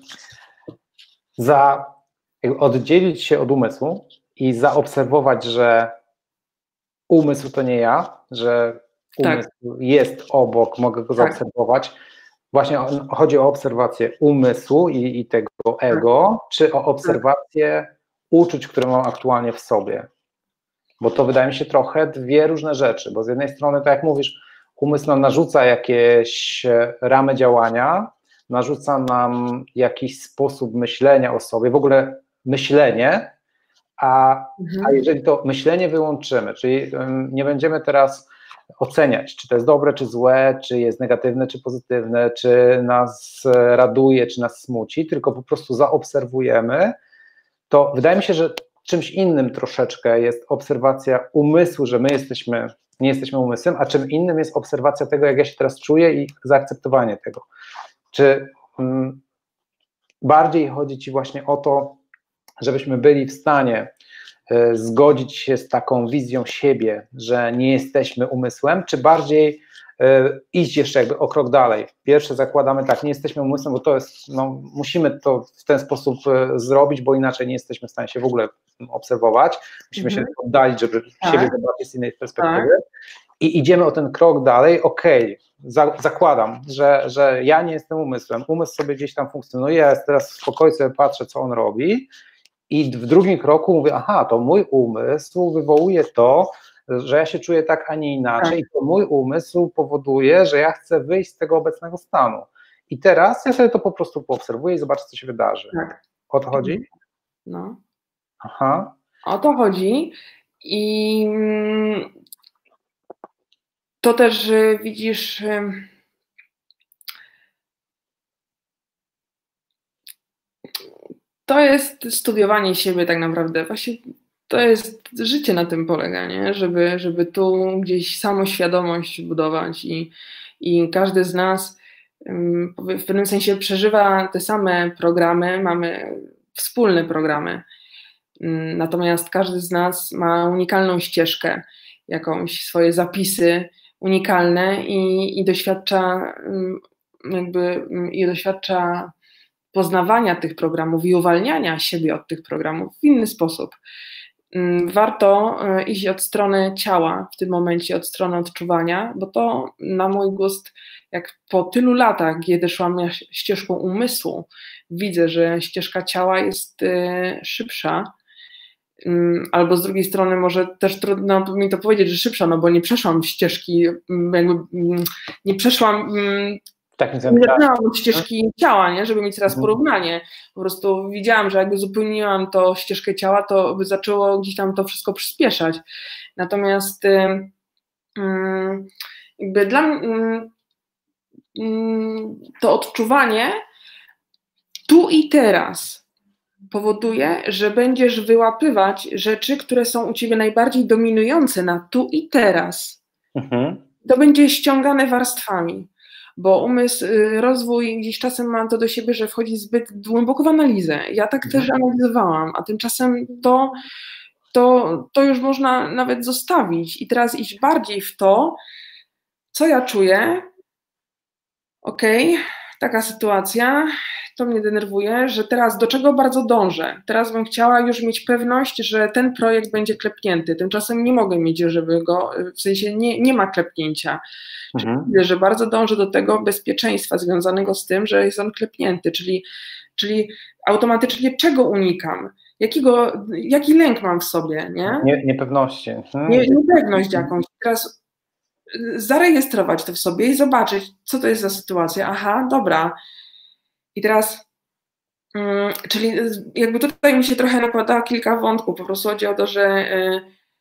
za... oddzielić się od umysłu i zaobserwować, że umysł to nie ja, że umysł tak. jest obok, mogę go tak. zaobserwować. Właśnie chodzi o obserwację umysłu i, i tego ego, tak. czy o obserwację tak. uczuć, które mam aktualnie w sobie. Bo to wydaje mi się trochę dwie różne rzeczy, bo z jednej strony, tak jak mówisz, umysł nam narzuca jakieś ramy działania, narzuca nam jakiś sposób myślenia o sobie, w ogóle myślenie, a, mhm. a jeżeli to myślenie wyłączymy, czyli nie będziemy teraz oceniać, czy to jest dobre, czy złe, czy jest negatywne, czy pozytywne, czy nas raduje, czy nas smuci, tylko po prostu zaobserwujemy, to wydaje mi się, że czymś innym troszeczkę jest obserwacja umysłu, że my jesteśmy, nie jesteśmy umysłem, a czym innym jest obserwacja tego, jak ja się teraz czuję i zaakceptowanie tego. Czy mm, bardziej chodzi Ci właśnie o to, żebyśmy byli w stanie y, zgodzić się z taką wizją siebie, że nie jesteśmy umysłem, czy bardziej y, iść jeszcze jakby o krok dalej. Pierwsze zakładamy tak, nie jesteśmy umysłem, bo to jest, no, musimy to w ten sposób y, zrobić, bo inaczej nie jesteśmy w stanie się w ogóle obserwować. Musimy mhm. się oddalić, żeby tak. siebie zobaczyć z innej perspektywy. Tak. I idziemy o ten krok dalej, okej, okay, za, zakładam, że, że ja nie jestem umysłem, umysł sobie gdzieś tam funkcjonuje, ja teraz spokojnie sobie patrzę, co on robi i w drugim kroku mówię, aha, to mój umysł wywołuje to, że ja się czuję tak, a nie inaczej tak. i to mój umysł powoduje, że ja chcę wyjść z tego obecnego stanu. I teraz ja sobie to po prostu poobserwuję i zobaczę, co się wydarzy. Tak. O to chodzi? No. Aha. O to chodzi i to też widzisz, to jest studiowanie siebie tak naprawdę, właśnie to jest, życie na tym polega, nie? Żeby, żeby tu gdzieś samoświadomość budować i, i każdy z nas w pewnym sensie przeżywa te same programy, mamy wspólne programy, natomiast każdy z nas ma unikalną ścieżkę, jakąś swoje zapisy unikalne i, i doświadcza jakby i doświadcza poznawania tych programów i uwalniania siebie od tych programów w inny sposób. Warto iść od strony ciała w tym momencie, od strony odczuwania, bo to na mój gust, jak po tylu latach, kiedy szłam ścieżką umysłu, widzę, że ścieżka ciała jest szybsza, albo z drugiej strony może też trudno mi to powiedzieć, że szybsza, no bo nie przeszłam ścieżki, jakby nie przeszłam takim nie zaczynałam od ścieżki ciała, nie? Żeby mieć teraz porównanie. Po prostu widziałam, że jak uzupełniłam to ścieżkę ciała, to by zaczęło gdzieś tam to wszystko przyspieszać. Natomiast jakby dla mnie to odczuwanie tu i teraz powoduje, że będziesz wyłapywać rzeczy, które są u ciebie najbardziej dominujące na tu i teraz. Mhm. To będzie ściągane warstwami. Bo umysł, rozwój gdzieś czasem ma to do siebie, że wchodzi zbyt głęboko w analizę. Ja tak też analizowałam, a tymczasem to, to, to już można nawet zostawić i teraz iść bardziej w to, co ja czuję. Okej, okay, taka sytuacja, to mnie denerwuje, że teraz do czego bardzo dążę. Teraz bym chciała już mieć pewność, że ten projekt będzie klepnięty. Tymczasem nie mogę mieć, żeby go, w sensie nie, nie ma klepnięcia. Mhm. Czyli, że bardzo dążę do tego bezpieczeństwa związanego z tym, że jest on klepnięty, czyli, czyli automatycznie czego unikam? Jakiego, jaki lęk mam w sobie? Nie? Nie, niepewności. Hmm. Nie, niepewność jakąś. Teraz zarejestrować to w sobie i zobaczyć, co to jest za sytuacja. Aha, dobra. I teraz, um, czyli jakby tutaj mi się trochę nakłada kilka wątków. Po prostu chodzi o to, że y,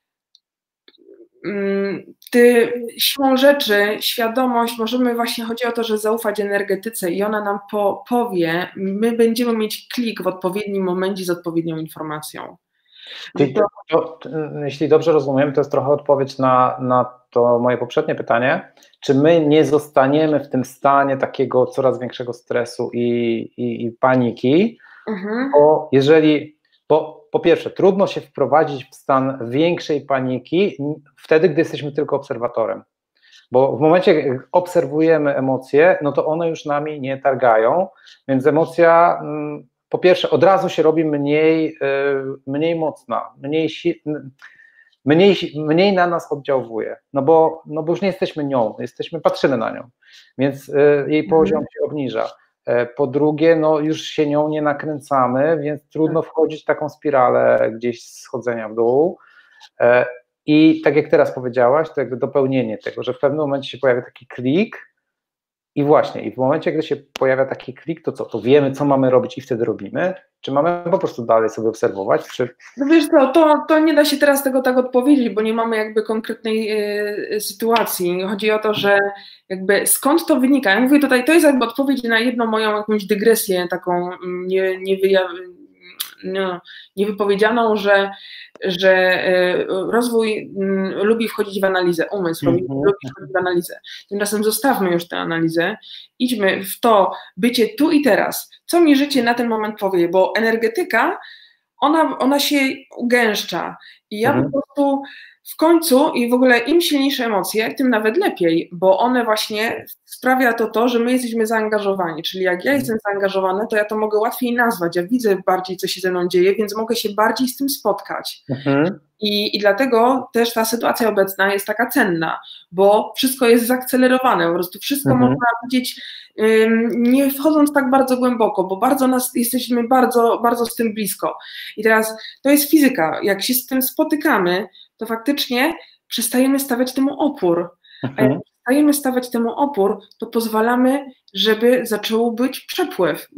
Ty, siłą rzeczy, świadomość, możemy właśnie, chodzi o to, że zaufać energetyce i ona nam po, powie, my będziemy mieć klik w odpowiednim momencie z odpowiednią informacją. Czyli to, to, to, jeśli dobrze rozumiem, to jest trochę odpowiedź na, na to moje poprzednie pytanie, czy my nie zostaniemy w tym stanie takiego coraz większego stresu i, i, i paniki, mhm. bo jeżeli, bo po pierwsze, trudno się wprowadzić w stan większej paniki wtedy, gdy jesteśmy tylko obserwatorem, bo w momencie, jak obserwujemy emocje, no to one już nami nie targają, więc emocja po pierwsze od razu się robi mniej, mniej mocna, mniej, mniej, mniej na nas oddziałuje, no bo, no bo już nie jesteśmy nią, jesteśmy, patrzymy na nią, więc jej poziom się obniża. Po drugie, no już się nią nie nakręcamy, więc trudno wchodzić w taką spiralę gdzieś schodzenia w dół. I tak jak teraz powiedziałaś, to jakby dopełnienie tego, że w pewnym momencie się pojawia taki klik i właśnie, i w momencie, gdy się pojawia taki klik, to co, to wiemy, co mamy robić i wtedy robimy? Czy mamy po prostu dalej sobie obserwować? Czy... No wiesz co, to, to nie da się teraz tego tak odpowiedzieć, bo nie mamy jakby konkretnej y, sytuacji. Chodzi o to, że jakby skąd to wynika? Ja mówię tutaj, to jest jakby odpowiedź na jedną moją jakąś dygresję taką nie, nie wyjaw... no, niewypowiedzianą, że, że rozwój lubi wchodzić w analizę, umysł mm-hmm. lubi wchodzić w analizę. Tymczasem zostawmy już tę analizę, idźmy w to bycie tu i teraz. Co mi życie na ten moment powie, bo energetyka, ona, ona się ugęszcza i ja mm-hmm. po prostu w końcu i w ogóle im silniejsze emocje, tym nawet lepiej, bo one właśnie sprawia to to, że my jesteśmy zaangażowani, czyli jak ja jestem zaangażowany, to ja to mogę łatwiej nazwać, ja widzę bardziej, co się ze mną dzieje, więc mogę się bardziej z tym spotkać. Mhm. I, I dlatego też ta sytuacja obecna jest taka cenna, bo wszystko jest zaakcelerowane, po prostu wszystko mhm. można widzieć, um, nie wchodząc tak bardzo głęboko, bo bardzo nas, jesteśmy bardzo, bardzo z tym blisko. I teraz to jest fizyka, jak się z tym spotykamy, to faktycznie przestajemy stawiać temu opór. Mhm. A jak przestajemy stawiać temu opór, to pozwalamy, żeby zaczął być przepływ.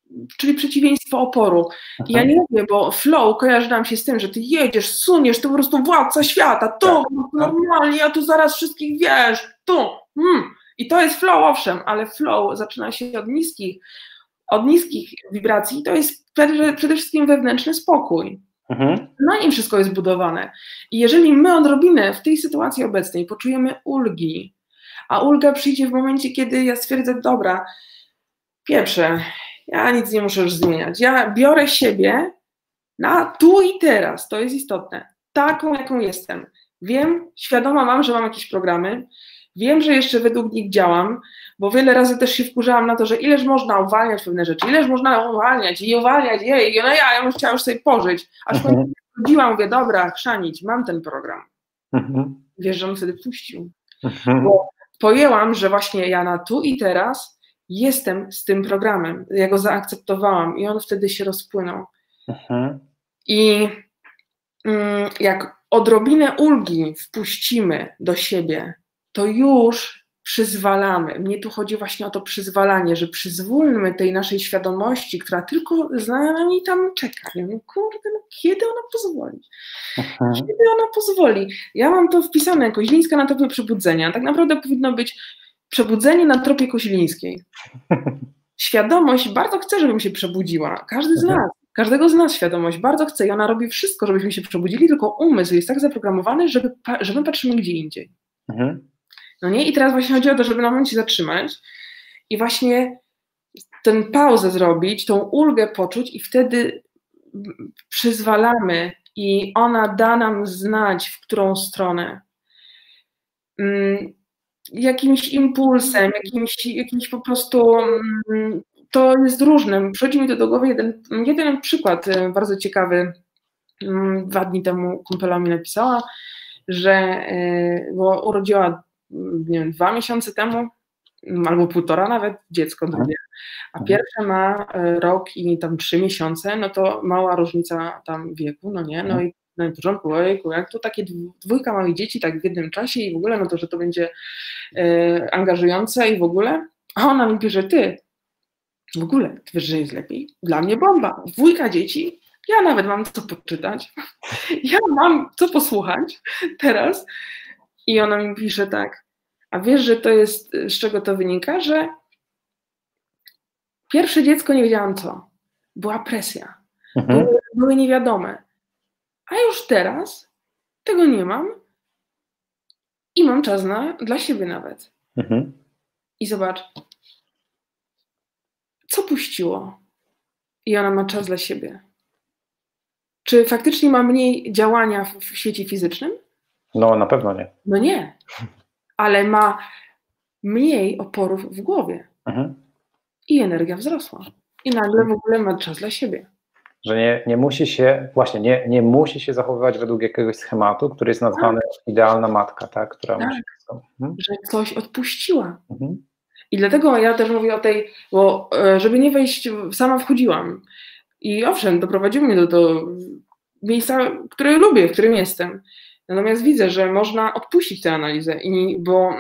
czyli przeciwieństwo oporu. I ja nie mówię, bo flow kojarzy nam się z tym, że ty jedziesz, suniesz, ty po prostu władca świata, to tak, normalnie, ja tu zaraz wszystkich wiesz, tu, hmm. I to jest flow, owszem, ale flow zaczyna się od niskich, od niskich wibracji, to jest przede wszystkim wewnętrzny spokój. Mhm. Na nim wszystko jest budowane. I jeżeli my odrobinę w tej sytuacji obecnej poczujemy ulgi, a ulga przyjdzie w momencie, kiedy ja stwierdzę, dobra, pierwsze, ja nic nie muszę już zmieniać, ja biorę siebie na tu i teraz, to jest istotne, taką jaką jestem. Wiem, świadoma mam, że mam jakieś programy, wiem, że jeszcze według nich działam, bo wiele razy też się wkurzałam na to, że ileż można uwalniać pewne rzeczy, ileż można uwalniać i uwalniać, jej, no ja, ja bym chciała już sobie pożyć, aż w końcu chodziłam, mówię, dobra, chrzanić, mam ten program. Mhm. Wiesz, że on wtedy puścił. Mhm. Bo pojęłam, że właśnie ja na tu i teraz jestem z tym programem, ja go zaakceptowałam i on wtedy się rozpłynął. Mhm. I mm, jak odrobinę ulgi wpuścimy do siebie, to już przyzwalamy. Mnie tu chodzi właśnie o to przyzwalanie, że przyzwólmy tej naszej świadomości, która tylko za nami tam czeka. Ja mówię, kurde, no kiedy ona pozwoli? Aha. Kiedy ona pozwoli? Ja mam to wpisane jako Koźlińska na tropie przebudzenia. Tak naprawdę powinno być przebudzenie na tropie koźlińskiej. Świadomość bardzo chce, żebym się przebudziła. Każdy z nas. Każdego z nas świadomość bardzo chce i ona robi wszystko, żebyśmy się przebudzili, tylko umysł jest tak zaprogramowany, żeby, że my patrzymy gdzie indziej. Mhm. No nie? I teraz właśnie chodzi o to, żeby na momencie zatrzymać i właśnie tę pauzę zrobić, tą ulgę poczuć i wtedy przyzwalamy i ona da nam znać, w którą stronę. Hmm, jakimś impulsem, jakimś, jakimś po prostu, hmm, to jest różne. Przychodzi mi to do głowy jeden, jeden przykład bardzo ciekawy. Dwa dni temu kumpela mi napisała, że bo urodziła, nie wiem, dwa miesiące temu, albo półtora nawet, dziecko drugie, a pierwsze ma rok i tam trzy miesiące, no to mała różnica tam wieku, no nie, no i na początku, ojejku, jak to takie dwójka małych dzieci tak w jednym czasie i w ogóle, no to, że to będzie e, angażujące i w ogóle, a ona mi pisze, ty, w ogóle, ty wiesz, że jest lepiej? Dla mnie bomba, dwójka dzieci, ja nawet mam co poczytać, ja mam co posłuchać teraz i ona mi pisze tak, a wiesz, że to jest, z czego to wynika, że pierwsze dziecko nie wiedziałam co, była presja, mhm. były, były niewiadome, a już teraz tego nie mam i mam czas na, dla siebie nawet. Mhm. I zobacz, co puściło i ona ma czas dla siebie. Czy faktycznie ma mniej działania w, w świecie fizycznym? No na pewno nie. No nie, ale ma mniej oporów w głowie. Mhm. I energia wzrosła. I nagle w ogóle ma czas dla siebie. Że nie, nie musi się, właśnie nie, nie musi się zachowywać według jakiegoś schematu, który jest nazwany tak. idealna matka, tak? Która tak. musi... Mhm. Że coś odpuściła. Mhm. I dlatego ja też mówię o tej, bo żeby nie wejść, sama wchodziłam. I owszem, doprowadziło mnie do, do miejsca, które lubię, w którym jestem. Natomiast widzę, że można odpuścić tę analizę, i, bo,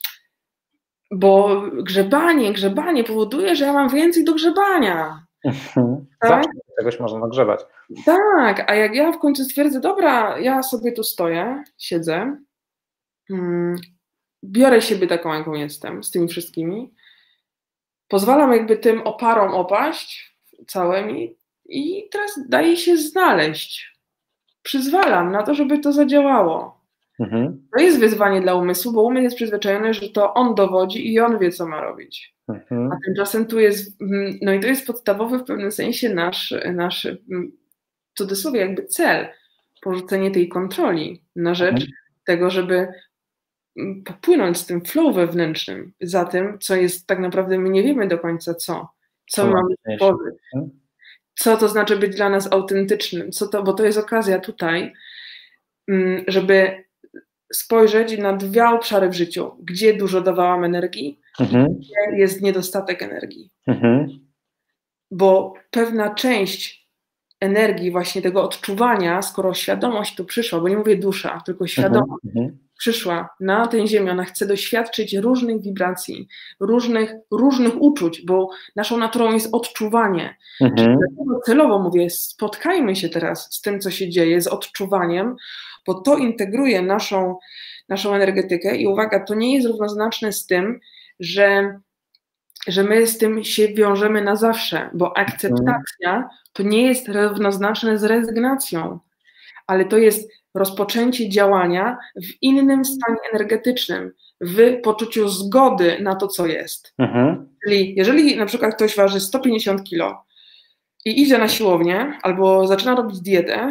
bo grzebanie, grzebanie powoduje, że ja mam więcej do grzebania. Mhm. Tak? Zawsze czegoś można nagrzebać. Tak, a jak ja w końcu stwierdzę, dobra, ja sobie tu stoję, siedzę, hmm, biorę siebie taką, jaką jestem, z tymi wszystkimi, pozwalam jakby tym oparom opaść całymi i teraz daję się znaleźć. Przyzwalam na to, żeby to zadziałało. Mhm. To jest wyzwanie dla umysłu, bo umysł jest przyzwyczajony, że to on dowodzi i on wie, co ma robić. Mhm. A tymczasem tu jest, no i to jest podstawowy w pewnym sensie nasz, nasz w cudzysłowie jakby cel, porzucenie tej kontroli na rzecz mhm. tego, żeby popłynąć z tym flow wewnętrznym, za tym, co jest tak naprawdę, my nie wiemy do końca co, co to mamy tworzyć, co to znaczy być dla nas autentycznym, co to, bo to jest okazja tutaj, żeby spojrzeć na dwa obszary w życiu, gdzie dużo dawałam energii mhm. i gdzie jest niedostatek energii. Mhm. Bo pewna część energii, właśnie tego odczuwania, skoro świadomość tu przyszła, bo nie mówię dusza, tylko świadomość, mhm. przyszła na tę ziemię, ona chce doświadczyć różnych wibracji, różnych, różnych uczuć, bo naszą naturą jest odczuwanie. Mhm. Dlatego celowo mówię, spotkajmy się teraz z tym, co się dzieje, z odczuwaniem, bo to integruje naszą, naszą energetykę i uwaga, to nie jest równoznaczne z tym, że, że my z tym się wiążemy na zawsze, bo akceptacja to nie jest równoznaczne z rezygnacją, ale to jest rozpoczęcie działania w innym stanie energetycznym, w poczuciu zgody na to, co jest. Mhm. Czyli jeżeli na przykład ktoś waży sto pięćdziesiąt kilo i idzie na siłownię albo zaczyna robić dietę,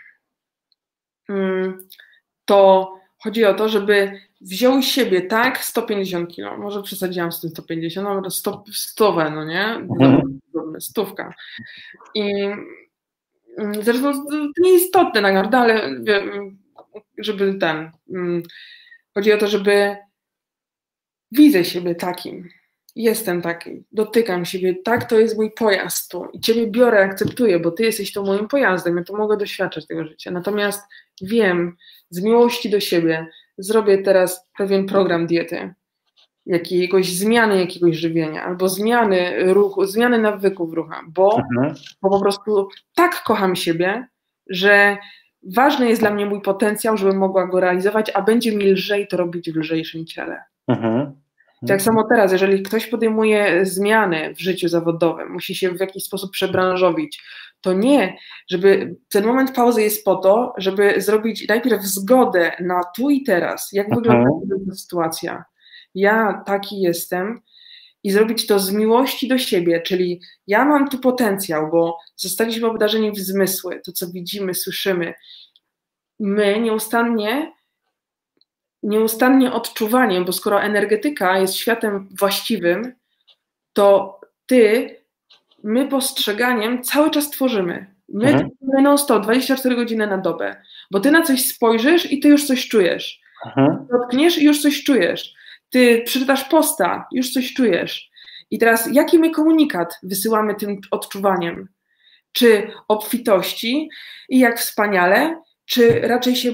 to chodzi o to, żeby wziął siebie, tak, sto pięćdziesiąt kilo, może przesadziłam z tym sto pięćdziesiąt, no sto, stówę, no nie, mhm. stówka. I zresztą to nieistotne tak naprawdę, ale żeby ten, chodzi o to, żeby widzę siebie takim, jestem taki, dotykam siebie, tak, to jest mój pojazd tu i ciebie biorę, akceptuję, bo ty jesteś tu moim pojazdem, ja tu mogę doświadczać tego życia, natomiast wiem, z miłości do siebie zrobię teraz pewien program diety, jakiegoś zmiany jakiegoś żywienia, albo zmiany ruchu, zmiany nawyków rucha, bo, mhm. bo po prostu tak kocham siebie, że ważny jest dla mnie mój potencjał, żebym mogła go realizować, a będzie mi lżej to robić w lżejszym ciele. Mhm. Tak samo teraz, jeżeli ktoś podejmuje zmiany w życiu zawodowym, musi się w jakiś sposób przebranżowić, to nie, żeby ten moment pauzy jest po to, żeby zrobić najpierw zgodę na tu i teraz, jak mhm. wygląda ta sytuacja. Ja taki jestem i zrobić to z miłości do siebie, czyli ja mam tu potencjał, bo zostaliśmy obdarzeni w zmysły, to co widzimy, słyszymy. My nieustannie, nieustannie odczuwaniem, bo skoro energetyka jest światem właściwym, to ty, my postrzeganiem cały czas tworzymy. My mhm. non-stop, dwadzieścia cztery godziny na dobę, bo ty na coś spojrzysz i ty już coś czujesz. Mhm. Dotkniesz i już coś czujesz. Ty przeczytasz posta, już coś czujesz. I teraz jaki my komunikat wysyłamy tym odczuwaniem? Czy obfitości i jak wspaniale, czy raczej się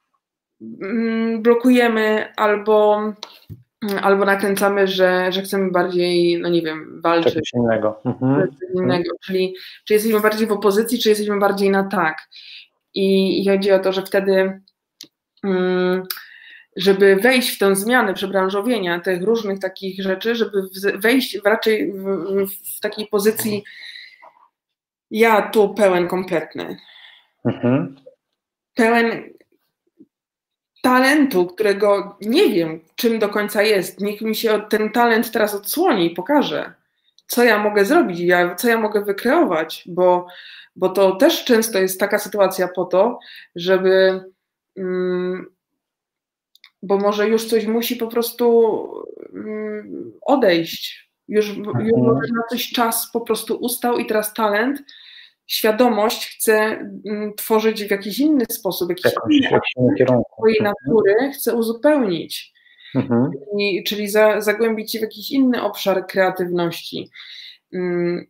blokujemy albo, albo nakręcamy, że, że chcemy bardziej, no nie wiem, walczyć. Coś innego. Mhm. Coś innego. Czyli czy jesteśmy bardziej w opozycji, czy jesteśmy bardziej na tak. I, i chodzi o to, że wtedy mm, żeby wejść w tę zmianę przebranżowienia tych różnych takich rzeczy, żeby wejść raczej w, w takiej pozycji ja tu pełen, kompletny. Mhm. Pełen talentu, którego nie wiem, czym do końca jest. Niech mi się ten talent teraz odsłoni i pokaże, co ja mogę zrobić, ja, co ja mogę wykreować, bo, bo to też często jest taka sytuacja po to, żeby... Mm, bo może już coś musi po prostu mm, odejść. Już, mhm. już może na coś czas po prostu ustał i teraz talent, świadomość chce mm, tworzyć w jakiś inny sposób, jakiś inny kierunku swojej natury chce uzupełnić. Mhm. I, czyli za, zagłębić się w jakiś inny obszar kreatywności. Mm,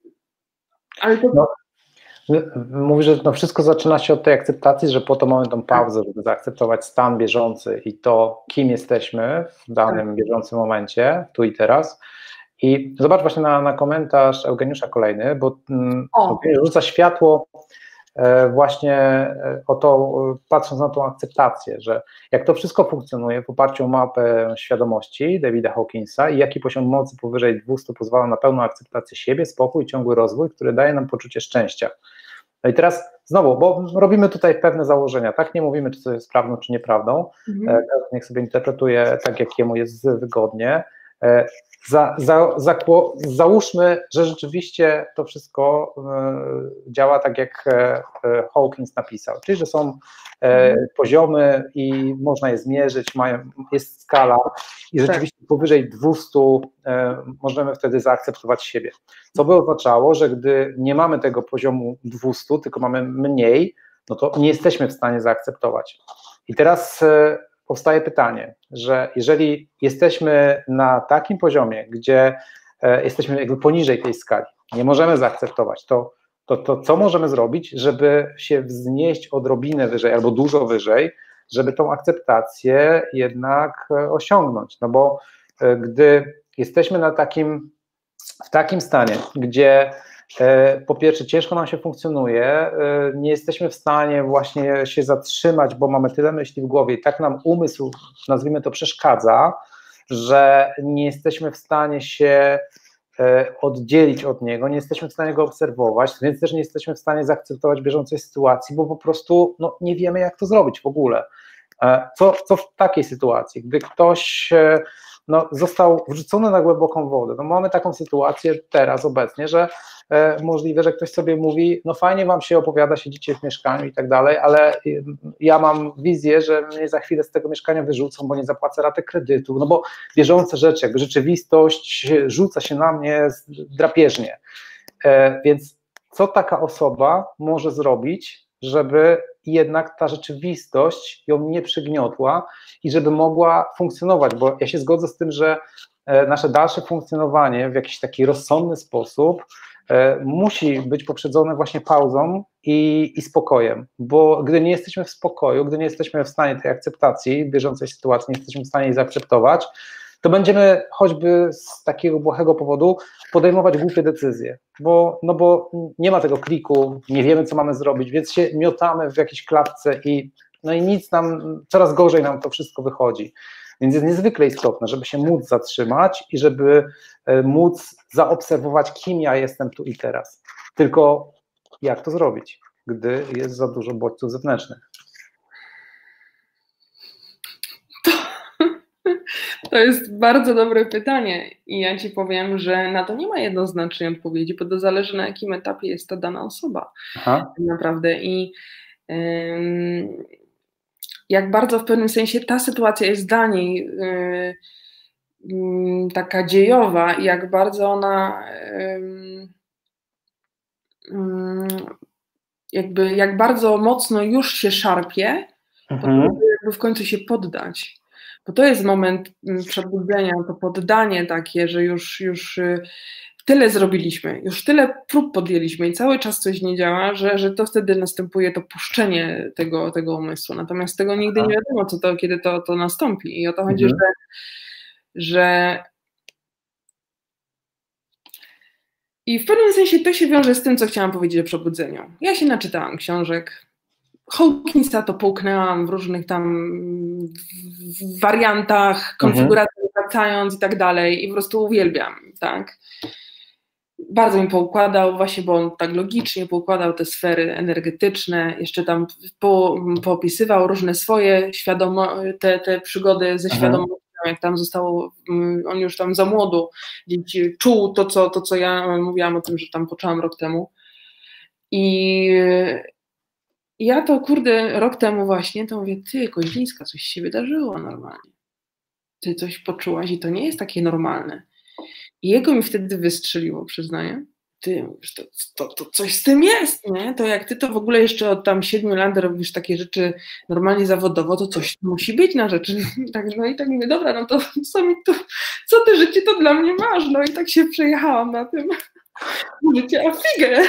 ale to... No. Mówi, że no wszystko zaczyna się od tej akceptacji, że po to mamy tą pauzę, żeby zaakceptować stan bieżący i to, kim jesteśmy w danym bieżącym momencie, tu i teraz. I zobacz właśnie na, na komentarz Eugeniusza kolejny, bo o. rzuca światło właśnie o to, patrząc na tą akceptację, że jak to wszystko funkcjonuje w oparciu o mapę świadomości Davida Hawkinsa i jaki poziom mocy powyżej dwustu pozwala na pełną akceptację siebie, spokój, ciągły rozwój, który daje nam poczucie szczęścia. No i teraz znowu, bo robimy tutaj pewne założenia, tak? Nie mówimy, czy to jest prawdą, czy nieprawdą. Mhm. Niech sobie interpretuje tak, jak jemu jest wygodnie. Za, za, za, załóżmy, że rzeczywiście to wszystko y, działa tak, jak y, Hawkins napisał, czyli że są y, poziomy i można je zmierzyć, mają, jest skala i rzeczywiście powyżej dwustu y, możemy wtedy zaakceptować siebie. Co by oznaczało, że gdy nie mamy tego poziomu dwustu, tylko mamy mniej, no to nie jesteśmy w stanie zaakceptować. I teraz y, powstaje pytanie, że jeżeli jesteśmy na takim poziomie, gdzie e, jesteśmy jakby poniżej tej skali, nie możemy zaakceptować, to, to, to co możemy zrobić, żeby się wznieść odrobinę wyżej albo dużo wyżej, żeby tą akceptację jednak osiągnąć, no bo gdy jesteśmy na takim, w takim stanie, gdzie po pierwsze ciężko nam się funkcjonuje, nie jesteśmy w stanie właśnie się zatrzymać, bo mamy tyle myśli w głowie i tak nam umysł, nazwijmy to, przeszkadza, że nie jesteśmy w stanie się oddzielić od niego, nie jesteśmy w stanie go obserwować, więc też nie jesteśmy w stanie zaakceptować bieżącej sytuacji, bo po prostu no, nie wiemy, jak to zrobić w ogóle. Co, co w takiej sytuacji, gdy ktoś no, został wrzucony na głęboką wodę, no mamy taką sytuację teraz obecnie, że e, możliwe, że ktoś sobie mówi, no fajnie wam się opowiada, siedzicie w mieszkaniu i tak dalej, ale ja mam wizję, że mnie za chwilę z tego mieszkania wyrzucą, bo nie zapłacę raty kredytu, no bo bieżące rzeczy, jakby rzeczywistość rzuca się na mnie drapieżnie, e, więc co taka osoba może zrobić, żeby jednak ta rzeczywistość ją nie przygniotła i żeby mogła funkcjonować, bo ja się zgodzę z tym, że nasze dalsze funkcjonowanie w jakiś taki rozsądny sposób musi być poprzedzone właśnie pauzą i, i spokojem, bo gdy nie jesteśmy w spokoju, gdy nie jesteśmy w stanie tej akceptacji bieżącej sytuacji, nie jesteśmy w stanie jej zaakceptować, to będziemy choćby z takiego błahego powodu podejmować głupie decyzje, bo, no bo nie ma tego kliku, nie wiemy, co mamy zrobić, więc się miotamy w jakiejś klatce i, no i nic nam, coraz gorzej nam to wszystko wychodzi. Więc jest niezwykle istotne, żeby się móc zatrzymać i żeby móc zaobserwować, kim ja jestem tu i teraz. Tylko jak to zrobić, gdy jest za dużo bodźców zewnętrznych? To jest bardzo dobre pytanie i ja Ci powiem, że na to nie ma jednoznacznej odpowiedzi, bo to zależy, na jakim etapie jest ta dana osoba. Aha. Tak naprawdę i ym, jak bardzo w pewnym sensie ta sytuacja jest dla niej yy, yy, taka dziejowa i jak bardzo ona yy, yy, jakby jak bardzo mocno już się szarpie, mhm. to jakby w końcu się poddać. Bo to jest moment przebudzenia, to poddanie takie, że już, już tyle zrobiliśmy, już tyle prób podjęliśmy i cały czas coś nie działa, że, że to wtedy następuje to puszczenie tego, tego umysłu. Natomiast tego nigdy nie wiadomo, co to, kiedy to, to nastąpi. I o to chodzi, mhm. że, że i w pewnym sensie to się wiąże z tym, co chciałam powiedzieć o przebudzeniu. Ja się naczytałam książek, Hawkinsa to połknęłam w różnych tam wariantach, konfiguracji, mhm. wracając i tak dalej i po prostu uwielbiam, tak. Bardzo mi poukładał właśnie, bo on tak logicznie poukładał te sfery energetyczne, jeszcze tam po, poopisywał różne swoje świadomo, te, te przygody ze świadomością, mhm. jak tam zostało, on już tam za młodu gdzieś czuł to co, to, co ja mówiłam o tym, że tam poczęłam rok temu i ja to, kurde, rok temu właśnie, to mówię, ty, Koźlińska, coś się wydarzyło normalnie. Ty coś poczułaś i to nie jest takie normalne. I jego mi wtedy wystrzeliło, przyznaję. Ty mówisz, to, to, to coś z tym jest, nie? To jak ty to w ogóle jeszcze od tam siedmiu lat robisz takie rzeczy normalnie zawodowo, to coś musi być na rzeczy. Tak, no i tak mówię, dobra, no to co mi tu, co ty życie to dla mnie masz? No i tak się przejechałam na tym życie, a figę.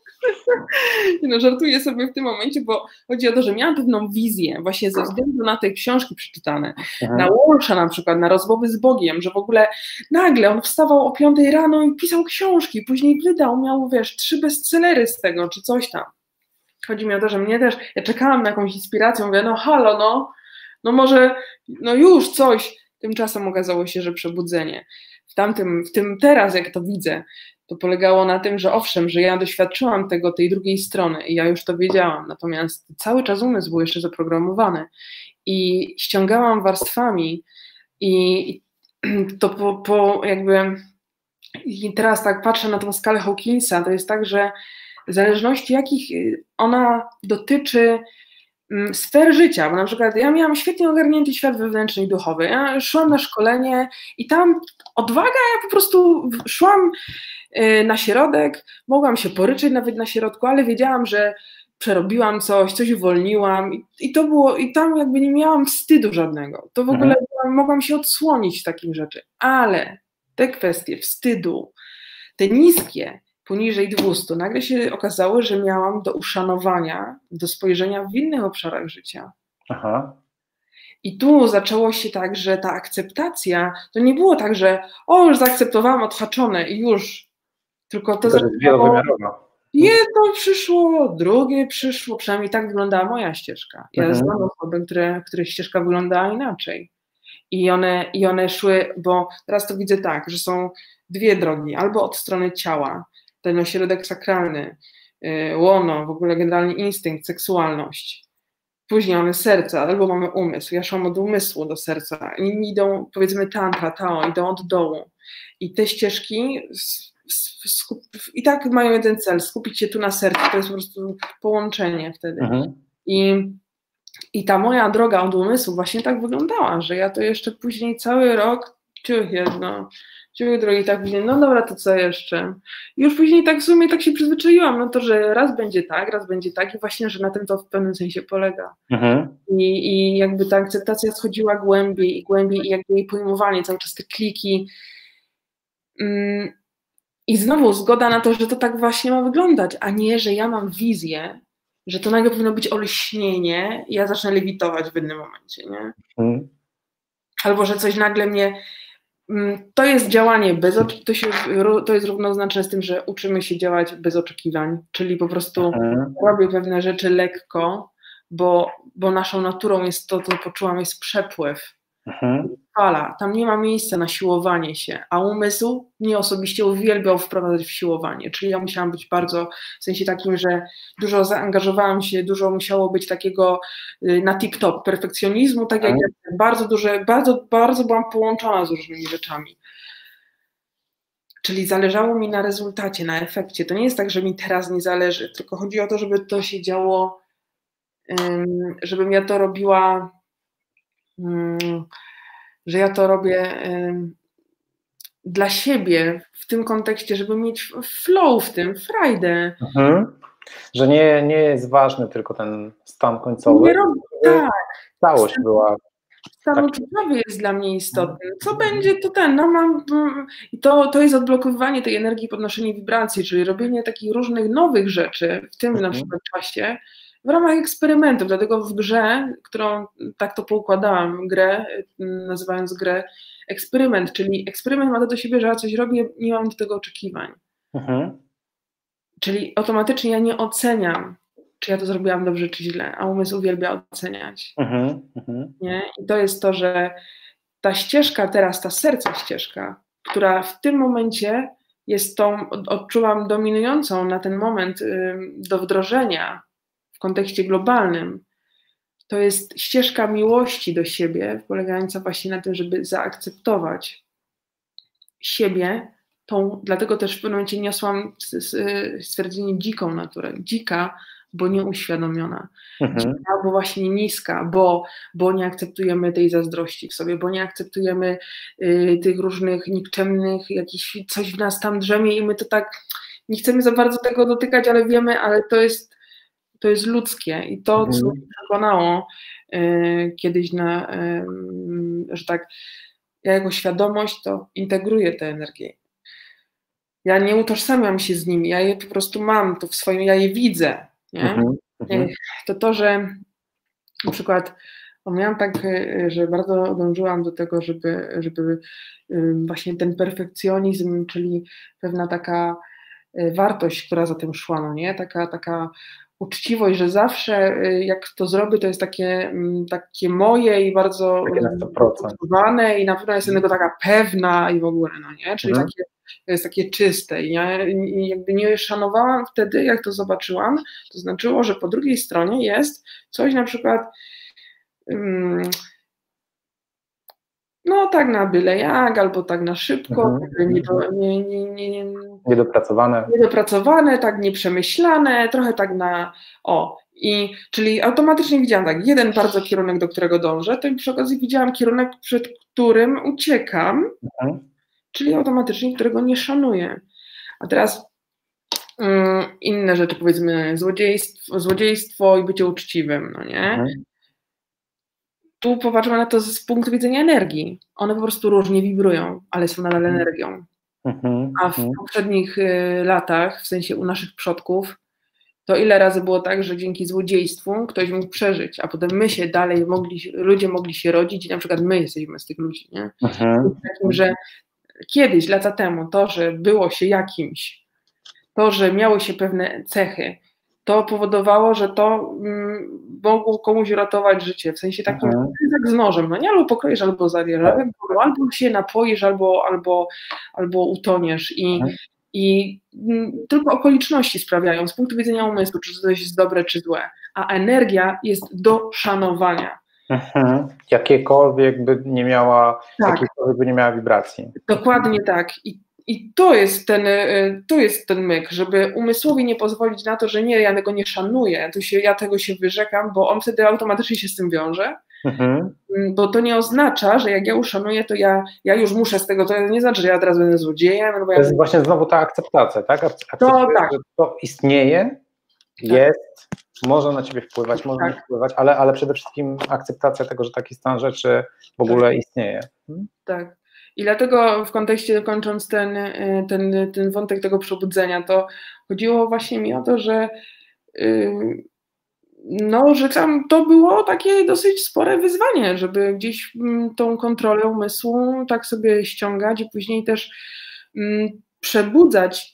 No, żartuję sobie w tym momencie, bo chodzi o to, że miałam pewną wizję właśnie ze względu na te książki przeczytane, Aha. na Walsha na przykład, na rozmowy z Bogiem, że w ogóle nagle on wstawał o piątej rano i pisał książki, później wydał, miał, wiesz, trzy bestsellery z tego, czy coś tam. Chodzi mi o to, że mnie też, ja czekałam na jakąś inspirację, mówię, no halo, no, no może, no już coś, tymczasem okazało się, że przebudzenie. W tamtym, w tym teraz, jak to widzę, to polegało na tym, że owszem, że ja doświadczyłam tego, tej drugiej strony i ja już to wiedziałam, natomiast cały czas umysł był jeszcze zaprogramowany i ściągałam warstwami i to po, po jakby i teraz tak patrzę na tą skalę Hawkinsa, to jest tak, że w zależności jakich ona dotyczy sfer życia, bo na przykład ja miałam świetnie ogarnięty świat wewnętrzny i duchowy, ja szłam na szkolenie i tam odwaga, ja po prostu szłam na środek, mogłam się poryczeć nawet na środku, ale wiedziałam, że przerobiłam coś, coś uwolniłam i, i to było, i tam jakby nie miałam wstydu żadnego, to w ogóle mhm. mogłam się odsłonić z takich rzeczy, ale te kwestie wstydu, te niskie, poniżej dwieście, nagle się okazało, że miałam do uszanowania, do spojrzenia w innych obszarach życia. Aha. I tu zaczęło się tak, że ta akceptacja, to nie było tak, że o, już zaakceptowałam, odhaczone i już, tylko to, To jest wielowymiarowa. jedno przyszło, drugie przyszło, przynajmniej tak wyglądała moja ścieżka. Ja mhm. znam osoby, które, których ścieżka wyglądała inaczej. I one, I one szły, bo teraz to widzę tak, że są dwie drogi, albo od strony ciała, ten ośrodek sakralny, yy, łono, w ogóle generalnie instynkt, seksualność. Później mamy serce, albo mamy umysł. Ja szłam od umysłu do serca. Inni idą, powiedzmy tantra, tao, idą od dołu. I te ścieżki i tak mają jeden cel, skupić się tu na sercu, to jest po prostu połączenie wtedy. Mhm. I, I ta moja droga od umysłu właśnie tak wyglądała, że ja to jeszcze później cały rok, ciuch jedno, ciuch drogi, tak później, no dobra, to co jeszcze? I już później tak w sumie tak się przyzwyczaiłam, no to, że raz będzie tak, raz będzie tak i właśnie, że na tym to w pewnym sensie polega. Mhm. I, I jakby ta akceptacja schodziła głębiej i głębiej i jakby jej pojmowanie, cały czas te kliki. Mm, I znowu zgoda na to, że to tak właśnie ma wyglądać, a nie, że ja mam wizję, że to nagle powinno być olśnienie i ja zacznę lewitować w pewnym momencie, nie? Mm. Albo, że coś nagle mnie... To jest działanie bez to, się, to jest równoznaczne z tym, że uczymy się działać bez oczekiwań, czyli po prostu mm. robię pewne rzeczy lekko, bo, bo naszą naturą jest to, co poczułam, jest przepływ. Mhm. Fala, tam nie ma miejsca na siłowanie się, a umysł mnie osobiście uwielbiał wprowadzać w siłowanie, czyli ja musiałam być bardzo, w sensie takim, że dużo zaangażowałam się, dużo musiało być takiego na tip-top perfekcjonizmu, tak jak mhm. ja, bardzo duże, bardzo, bardzo byłam połączona z różnymi rzeczami. Czyli zależało mi na rezultacie, na efekcie. To nie jest tak, że mi teraz nie zależy, tylko chodzi o to, żeby to się działo, żebym ja to robiła, że ja to robię dla siebie w tym kontekście, żeby mieć flow w tym, frajdę. Mhm. Że nie, nie jest ważny tylko ten stan końcowy. Nie robię, tak. Całość stan, była. Stan uczuciowy jest dla mnie istotny. Co będzie, to ten, no mam, i to, to jest odblokowywanie tej energii, podnoszenie wibracji, czyli robienie takich różnych nowych rzeczy w tym mhm. na przykład czasie, w ramach eksperymentów, dlatego w grze, którą tak to poukładałam, grę, nazywając grę eksperyment, czyli eksperyment ma to do siebie, że ja coś robię, nie mam do tego oczekiwań. Mhm. Czyli automatycznie ja nie oceniam, czy ja to zrobiłam dobrze, czy źle, a umysł uwielbia oceniać. Mhm. Mhm. Nie? I to jest to, że ta ścieżka teraz, ta serca ścieżka, która w tym momencie jest tą, odczuwam, dominującą na ten moment do wdrożenia, w kontekście globalnym, to jest ścieżka miłości do siebie, polegająca właśnie na tym, żeby zaakceptować siebie, tą, dlatego też w pewnym momencie niosłam stwierdzenie dziką naturę. Dzika, bo nieuświadomiona. Mhm. Dzika, bo właśnie niska, bo, bo nie akceptujemy tej zazdrości w sobie, bo nie akceptujemy y, tych różnych nikczemnych, jakichś, coś w nas tam drzemie i my to tak, nie chcemy za bardzo tego dotykać, ale wiemy, ale to jest To jest ludzkie i to, co mnie przekonało y, kiedyś, na, y, że tak, ja jako świadomość to integruję tę energię. Ja nie utożsamiam się z nimi, ja je po prostu mam to w swoim, ja je widzę. Nie? Mm-hmm. To to, że na przykład miałam tak, że bardzo dążyłam do tego, żeby, żeby właśnie ten perfekcjonizm, czyli pewna taka wartość, która za tym szła, no nie? Taka, taka uczciwość, że zawsze jak to zrobię, to jest takie, takie moje i bardzo ugotowane i na pewno jestem tego taka pewna i w ogóle, no nie? Czyli mhm. takie, to jest takie czyste i ja i jakby nie szanowałam wtedy, jak to zobaczyłam, to znaczyło, że po drugiej stronie jest coś na przykład um, no tak na byle jak, albo tak na szybko, mhm. tak nie, nie, nie, nie, nie, niedopracowane. Niedopracowane, tak nieprzemyślane, trochę tak na o. I czyli automatycznie widziałam tak, jeden bardzo kierunek, do którego dążę, to przy okazji widziałam kierunek, przed którym uciekam, mhm. czyli automatycznie, którego nie szanuję. A teraz um, inne rzeczy, powiedzmy złodziejstwo, złodziejstwo i bycie uczciwym, no nie? Mhm. Tu popatrzmy na to z punktu widzenia energii. One po prostu różnie wibrują, ale są nadal energią. A w poprzednich latach, w sensie u naszych przodków, to ile razy było tak, że dzięki złodziejstwu ktoś mógł przeżyć, a potem my się dalej mogli, ludzie mogli się rodzić i na przykład my jesteśmy z tych ludzi, nie? Mhm. Takim, że kiedyś, lata temu, to, że było się jakimś, to, że miało się pewne cechy, to powodowało, że to mm, mogło komuś ratować życie, w sensie takim, Mhm. jak z nożem, no nie, albo pokroisz, albo zabierzesz, albo, albo się napoisz, albo, albo, albo utoniesz i, Mhm. i mm, tylko okoliczności sprawiają z punktu widzenia umysłu, czy coś jest dobre, czy złe, a energia jest do szanowania. Mhm. Jakiekolwiek by nie miała, Tak. jakiekolwiek by nie miała wibracji. Dokładnie tak. I, i to jest ten, to jest ten myk, żeby umysłowi nie pozwolić na to, że nie, ja tego nie szanuję, to się, ja tego się wyrzekam, bo on wtedy automatycznie się z tym wiąże, Mhm. bo to nie oznacza, że jak ja uszanuję, to ja, ja już muszę z tego, to nie znaczy, że ja teraz będę złodziejem. No bo To ja jest właśnie znowu ta akceptacja, tak? Akceptuję, to, tak. że to istnieje, tak. Jest, może na ciebie wpływać, może tak. nie wpływać, ale, ale przede wszystkim akceptacja tego, że taki stan rzeczy w ogóle tak. istnieje. Hmm? Tak. I dlatego w kontekście, kończąc ten, ten, ten wątek tego przebudzenia, to chodziło właśnie mi o to, że yy, no, że tam to było takie dosyć spore wyzwanie, żeby gdzieś m, tą kontrolę umysłu tak sobie ściągać i później też m, przebudzać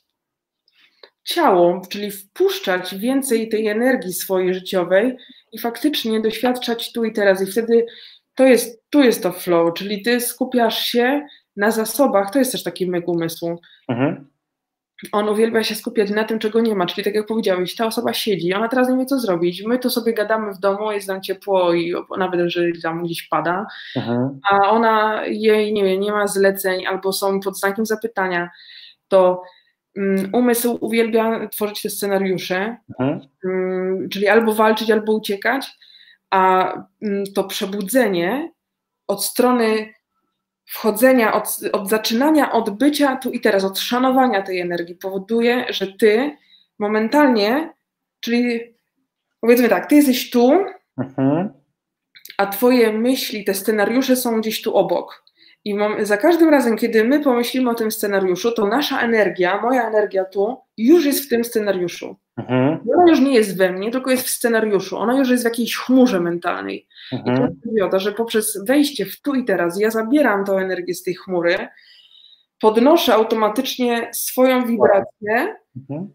ciało, czyli wpuszczać więcej tej energii swojej życiowej i faktycznie doświadczać tu i teraz. I wtedy to jest, tu jest to flow, czyli ty skupiasz się na zasobach, to jest też taki myk umysłu. Mhm. On uwielbia się skupiać na tym, czego nie ma, czyli tak jak powiedziałeś, ta osoba siedzi, ona teraz nie wie, co zrobić. My tu sobie gadamy w domu, jest nam ciepło i nawet jeżeli tam gdzieś pada, mhm. a ona, jej, nie wiem, nie ma zleceń albo są pod znakiem zapytania, to um, umysł uwielbia tworzyć te scenariusze, mhm. um, czyli albo walczyć, albo uciekać, a um, to przebudzenie od strony wchodzenia, od, od zaczynania, od bycia tu i teraz, od szanowania tej energii powoduje, że ty momentalnie, czyli powiedzmy tak, ty jesteś tu, mhm. a twoje myśli, te scenariusze są gdzieś tu obok. I mam, za każdym razem, kiedy my pomyślimy o tym scenariuszu, to nasza energia, moja energia tu, już jest w tym scenariuszu. Mhm. Ona już nie jest we mnie, tylko jest w scenariuszu. Ona już jest w jakiejś chmurze mentalnej. Mhm. I to chodzi o to, że poprzez wejście w tu i teraz ja zabieram tą energię z tej chmury, podnoszę automatycznie swoją wibrację. Mhm.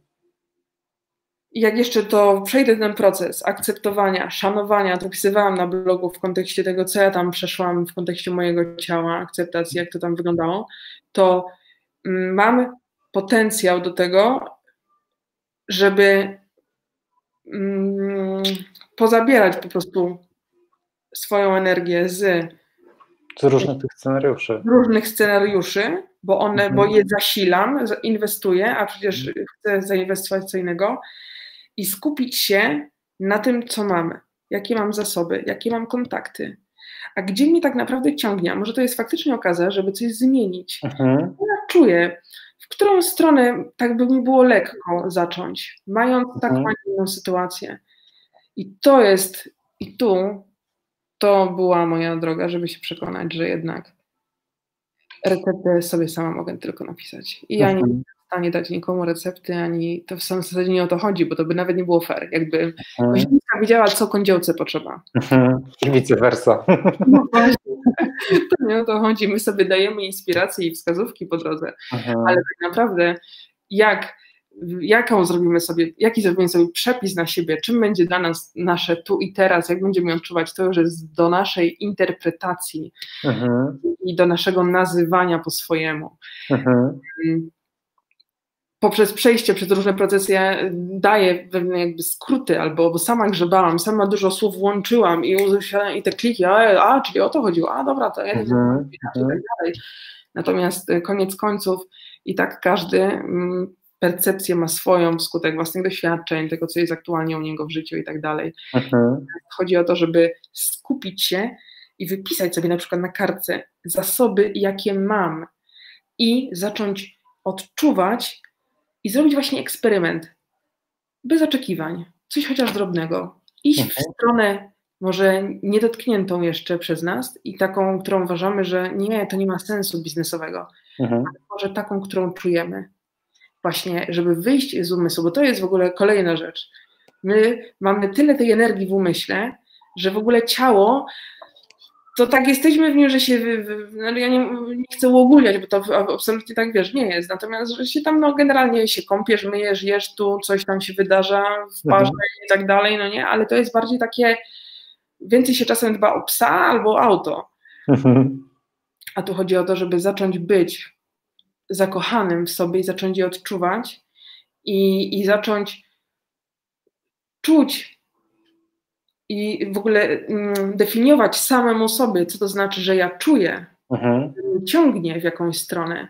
I jak jeszcze to przejdę ten proces akceptowania, szanowania, to opisywałam na blogu w kontekście tego, co ja tam przeszłam w kontekście mojego ciała, akceptacji, jak to tam wyglądało, to mam potencjał do tego, żeby mm, pozabierać po prostu swoją energię z, z różnych tych scenariuszy. Z różnych scenariuszy, bo one, mhm. bo je zasilam, inwestuję, a przecież mhm. chcę zainwestować w co innego i skupić się na tym, co mamy, jakie mam zasoby, jakie mam kontakty, a gdzie mnie tak naprawdę ciągnie, a może to jest faktycznie okazja, żeby coś zmienić. Mhm. Ja czuję, w którą stronę tak by mi było lekko zacząć, mając mhm. taką, a inną sytuację. I to jest, i tu to była moja droga, żeby się przekonać, że jednak receptę sobie sama mogę tylko napisać. I ja nie jestem w stanie dać nikomu recepty, ani to w samym zasadzie nie o to chodzi, bo to by nawet nie było fair. Jakby koźmica wiedziała, co kądziołce potrzeba. I vice versa. No właśnie. To nie o to chodzi. My sobie dajemy inspiracje i wskazówki po drodze, Aha. ale tak naprawdę jak jaką zrobimy sobie, jaki zrobimy sobie przepis na siebie, czym będzie dla nas nasze tu i teraz, jak będziemy odczuwać, to już jest do naszej interpretacji mhm. i do naszego nazywania po swojemu. Mhm. Poprzez przejście przez różne procesy ja daję pewne jakby skróty, albo bo sama grzebałam, sama dużo słów łączyłam i, i te kliki, a, a czyli o to chodziło, a dobra, to ja mhm. mhm. i tak dalej. Natomiast koniec końców i tak każdy mm, percepcję ma swoją wskutek własnych doświadczeń, tego, co jest aktualnie u niego w życiu i tak dalej. Mhm. Chodzi o to, żeby skupić się i wypisać sobie na przykład na kartce zasoby, jakie mam i zacząć odczuwać i zrobić właśnie eksperyment bez oczekiwań, coś chociaż drobnego. Iść mhm. w stronę może niedotkniętą jeszcze przez nas i taką, którą uważamy, że nie, to nie ma sensu biznesowego, mhm. ale może taką, którą czujemy. Właśnie, żeby wyjść z umysłu, bo to jest w ogóle kolejna rzecz. My mamy tyle tej energii w umyśle, że w ogóle ciało, to tak jesteśmy w nim, że się, no ja nie, nie chcę uogólniać, bo to absolutnie tak, wiesz, nie jest, natomiast, że się tam, no generalnie się kąpiesz, myjesz, jesz tu, coś tam się wydarza w parze mhm. i tak dalej, no nie, ale to jest bardziej takie, więcej się czasem dba o psa albo o auto, mhm. a tu chodzi o to, żeby zacząć być zakochanym w sobie i zacząć je odczuwać i, i zacząć czuć i w ogóle mm, definiować samemu sobie, co to znaczy, że ja czuję, mhm. ciągnie w jakąś stronę,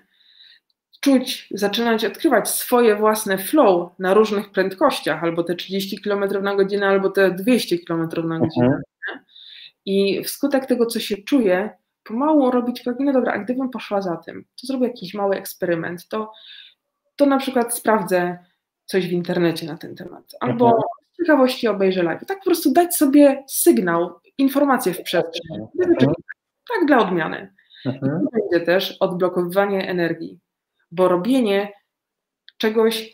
czuć, zaczynać odkrywać swoje własne flow na różnych prędkościach, albo te trzydzieści kilometrów na godzinę, albo te dwieście kilometrów na godzinę. Mhm. I wskutek tego, co się czuje, pomału robić kroki, no dobra, a gdybym poszła za tym, to zrobię jakiś mały eksperyment, to, to na przykład sprawdzę coś w internecie na ten temat, albo mhm. z ciekawości obejrzę live. Tak po prostu dać sobie sygnał, informację w przestrzeń. Mhm. Tak dla odmiany. Mhm. I to będzie też odblokowywanie energii, bo robienie czegoś,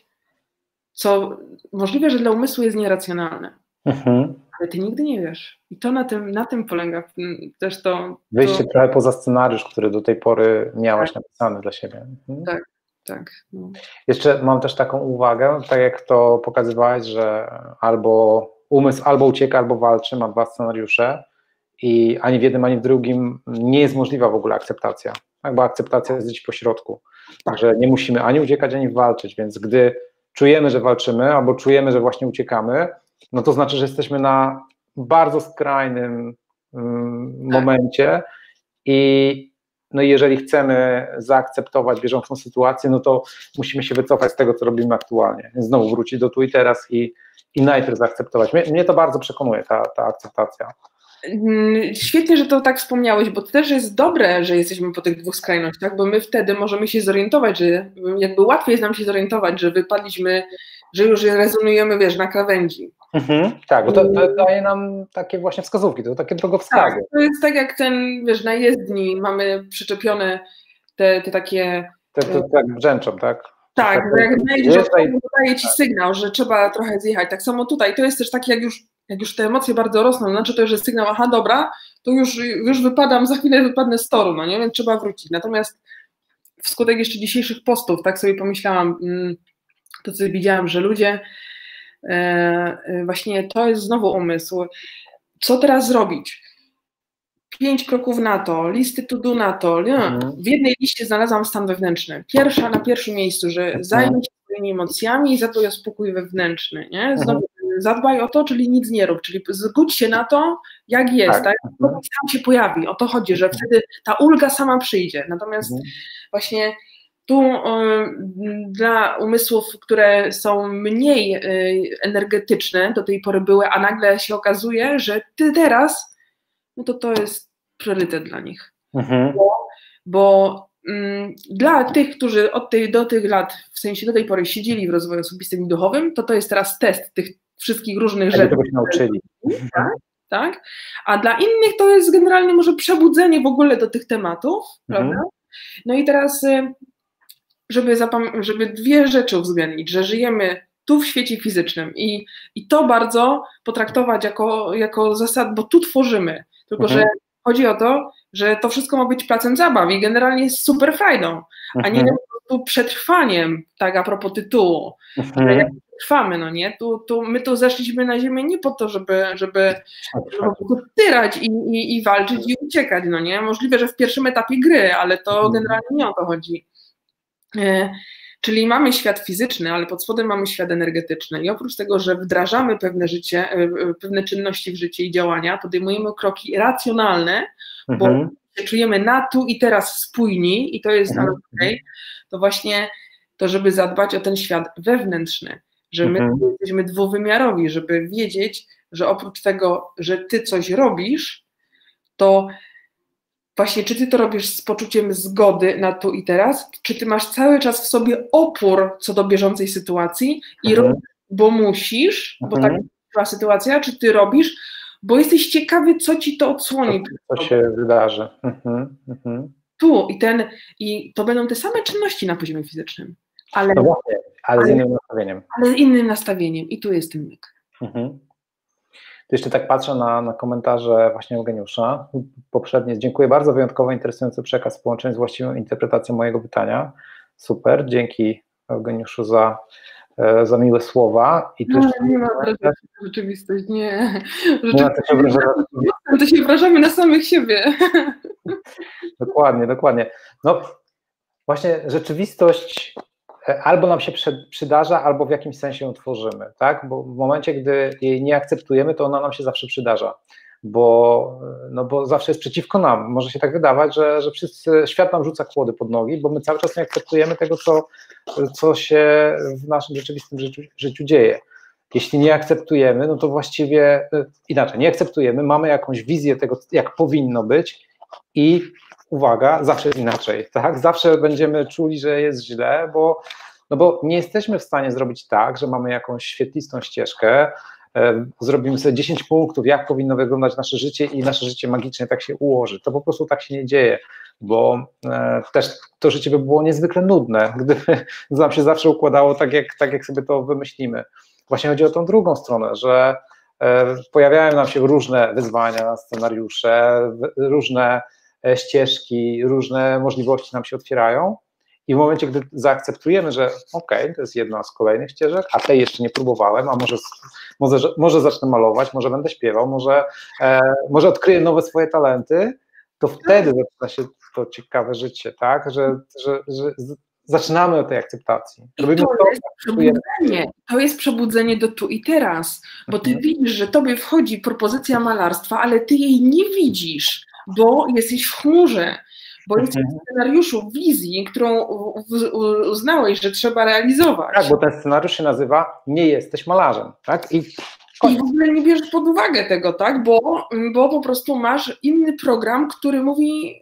co możliwe, że dla umysłu jest nieracjonalne. Mhm. Ale ty nigdy nie wiesz. I to na tym, na tym polega też to... Wyjście to... trochę poza scenariusz, który do tej pory miałaś tak. napisany dla siebie. Mhm. Tak, tak. No. Jeszcze mam też taką uwagę, tak jak to pokazywałaś, że albo umysł albo ucieka, albo walczy, ma dwa scenariusze i ani w jednym, ani w drugim nie jest możliwa w ogóle akceptacja. Tak, bo akceptacja jest gdzieś po środku. Także nie musimy ani uciekać, ani walczyć, więc gdy czujemy, że walczymy, albo czujemy, że właśnie uciekamy, no to znaczy, że jesteśmy na bardzo skrajnym um, momencie i no jeżeli chcemy zaakceptować bieżącą sytuację, no to musimy się wycofać z tego, co robimy aktualnie. Więc znowu wrócić do tu i teraz i, i najpierw zaakceptować. Mnie, mnie to bardzo przekonuje, ta, ta akceptacja. Świetnie, że to tak wspomniałeś, bo to też jest dobre, że jesteśmy po tych dwóch skrajnościach, bo my wtedy możemy się zorientować, że jakby łatwiej jest nam się zorientować, że wypadliśmy, że już rezonujemy, wiesz, na krawędzi. Mhm, tak, bo to, to daje nam takie właśnie wskazówki, to takie drogowskazy. Tak, to jest tak jak ten, wiesz, na jezdni mamy przyczepione te, te takie... Te, to, tak brzęczą, tak? Tak, że jak znajdziesz, to daje ci sygnał, że trzeba trochę zjechać. Tak samo tutaj, to jest też takie, jak już, jak już te emocje bardzo rosną, znaczy to już jest sygnał, aha, dobra, to już, już wypadam, za chwilę wypadnę z toru, no nie, więc trzeba wrócić. Natomiast wskutek jeszcze dzisiejszych postów, tak sobie pomyślałam, to co widziałam, że ludzie, właśnie to jest znowu umysł, co teraz zrobić? Pięć kroków na to, listy to do na to. W jednej liście znalazłam stan wewnętrzny. Pierwsza na pierwszym miejscu, że zajmij się swoimi emocjami i zadbaj o spokój wewnętrzny. Nie? Znowu, zadbaj o to, czyli nic nie rób, czyli zgódź się na to, jak jest. Tak? To sam się pojawi. O to chodzi, że wtedy ta ulga sama przyjdzie. Natomiast właśnie tu y, dla umysłów, które są mniej y, energetyczne, do tej pory były, a nagle się okazuje, że ty teraz, no to to jest priorytet dla nich. Mhm. Bo, bo mm, dla tych, którzy od tej, do tych lat, w sensie do tej pory siedzieli w rozwoju osobistym i duchowym, to to jest teraz test tych wszystkich różnych rzeczy. Tego się nauczyli. Tak, tak. A dla innych to jest generalnie może przebudzenie w ogóle do tych tematów, mhm. prawda? No i teraz, żeby, zapam- żeby dwie rzeczy uwzględnić, że żyjemy tu w świecie fizycznym i, i to bardzo potraktować jako, jako zasad, bo tu tworzymy, tylko mhm. że chodzi o to, że to wszystko ma być placem zabaw i generalnie jest super frajdą, mhm. a nie po prostu przetrwaniem, tak a propos tytułu, mhm. że jak trwamy, no nie, tu, tu, my tu zeszliśmy na ziemię nie po to, żeby, żeby, żeby tyrać i, i, i walczyć i uciekać, no nie, możliwe, że w pierwszym etapie gry, ale to mhm. generalnie nie o to chodzi. E, Czyli mamy świat fizyczny, ale pod spodem mamy świat energetyczny i oprócz tego, że wdrażamy pewne życie, pewne czynności w życie i działania, podejmujemy kroki racjonalne, mhm. bo czujemy na tu i teraz spójni i to jest mhm. okay, to właśnie to, żeby zadbać o ten świat wewnętrzny, że my mhm. jesteśmy dwuwymiarowi, żeby wiedzieć, że oprócz tego, że ty coś robisz, to właśnie, czy ty to robisz z poczuciem zgody na tu i teraz, czy ty masz cały czas w sobie opór co do bieżącej sytuacji i mhm. robisz, bo musisz, mhm. bo tak jest sytuacja, czy ty robisz, bo jesteś ciekawy, co ci to odsłoni. Co, co się wydarzy. Mhm. Mhm. Tu i ten, i to będą te same czynności na poziomie fizycznym, ale, no właśnie, ale, ale z innym nastawieniem. Ale z innym nastawieniem i tu jest ten myk. Mhm. To jeszcze tak patrzę na, na komentarze właśnie Eugeniusza. Poprzednie, dziękuję bardzo, wyjątkowo interesujący przekaz w połączeniu z właściwą interpretacją mojego pytania. Super, dzięki Eugeniuszu za, za miłe słowa. I tu no, jeszcze... nie ma wrażenia, rzeczywistość, nie. nie ma takiego wrażenia. To się wrażamy na samych siebie. Dokładnie, dokładnie. No właśnie rzeczywistość albo nam się przydarza, albo w jakimś sensie ją tworzymy, tak? Bo w momencie, gdy jej nie akceptujemy, to ona nam się zawsze przydarza, bo, no bo zawsze jest przeciwko nam. Może się tak wydawać, że, że wszyscy, świat nam rzuca kłody pod nogi, bo my cały czas nie akceptujemy tego, co, co się w naszym rzeczywistym życiu, życiu dzieje. Jeśli nie akceptujemy, no to właściwie inaczej, nie akceptujemy, mamy jakąś wizję tego, jak powinno być i uwaga, zawsze jest inaczej, tak? Zawsze będziemy czuli, że jest źle, bo, no bo nie jesteśmy w stanie zrobić tak, że mamy jakąś świetlistą ścieżkę, e, zrobimy sobie dziesięć punktów, jak powinno wyglądać nasze życie i nasze życie magicznie tak się ułoży. To po prostu tak się nie dzieje, bo e, też to życie by było niezwykle nudne, gdyby nam się zawsze układało tak jak, tak, jak sobie to wymyślimy. Właśnie chodzi o tą drugą stronę, że e, pojawiają nam się różne wyzwania, scenariusze, różne ścieżki, różne możliwości nam się otwierają i w momencie, gdy zaakceptujemy, że okej, okay, to jest jedna z kolejnych ścieżek, a tej jeszcze nie próbowałem, a może, może, może zacznę malować, może będę śpiewał, może, e, może odkryję nowe swoje talenty, to wtedy zaczyna się to ciekawe życie, tak, że, że, że zaczynamy od tej akceptacji. Robimy to, to, jest przebudzenie, to jest przebudzenie do tu i teraz, bo ty mhm. widzisz, że tobie wchodzi propozycja malarstwa, ale ty jej nie widzisz, bo jesteś w chmurze, bo jesteś w scenariuszu, wizji, którą uznałeś, że trzeba realizować. Tak, bo ten scenariusz się nazywa nie jesteś malarzem, tak? I, I w ogóle nie bierzesz pod uwagę tego, tak? Bo, bo po prostu masz inny program, który mówi,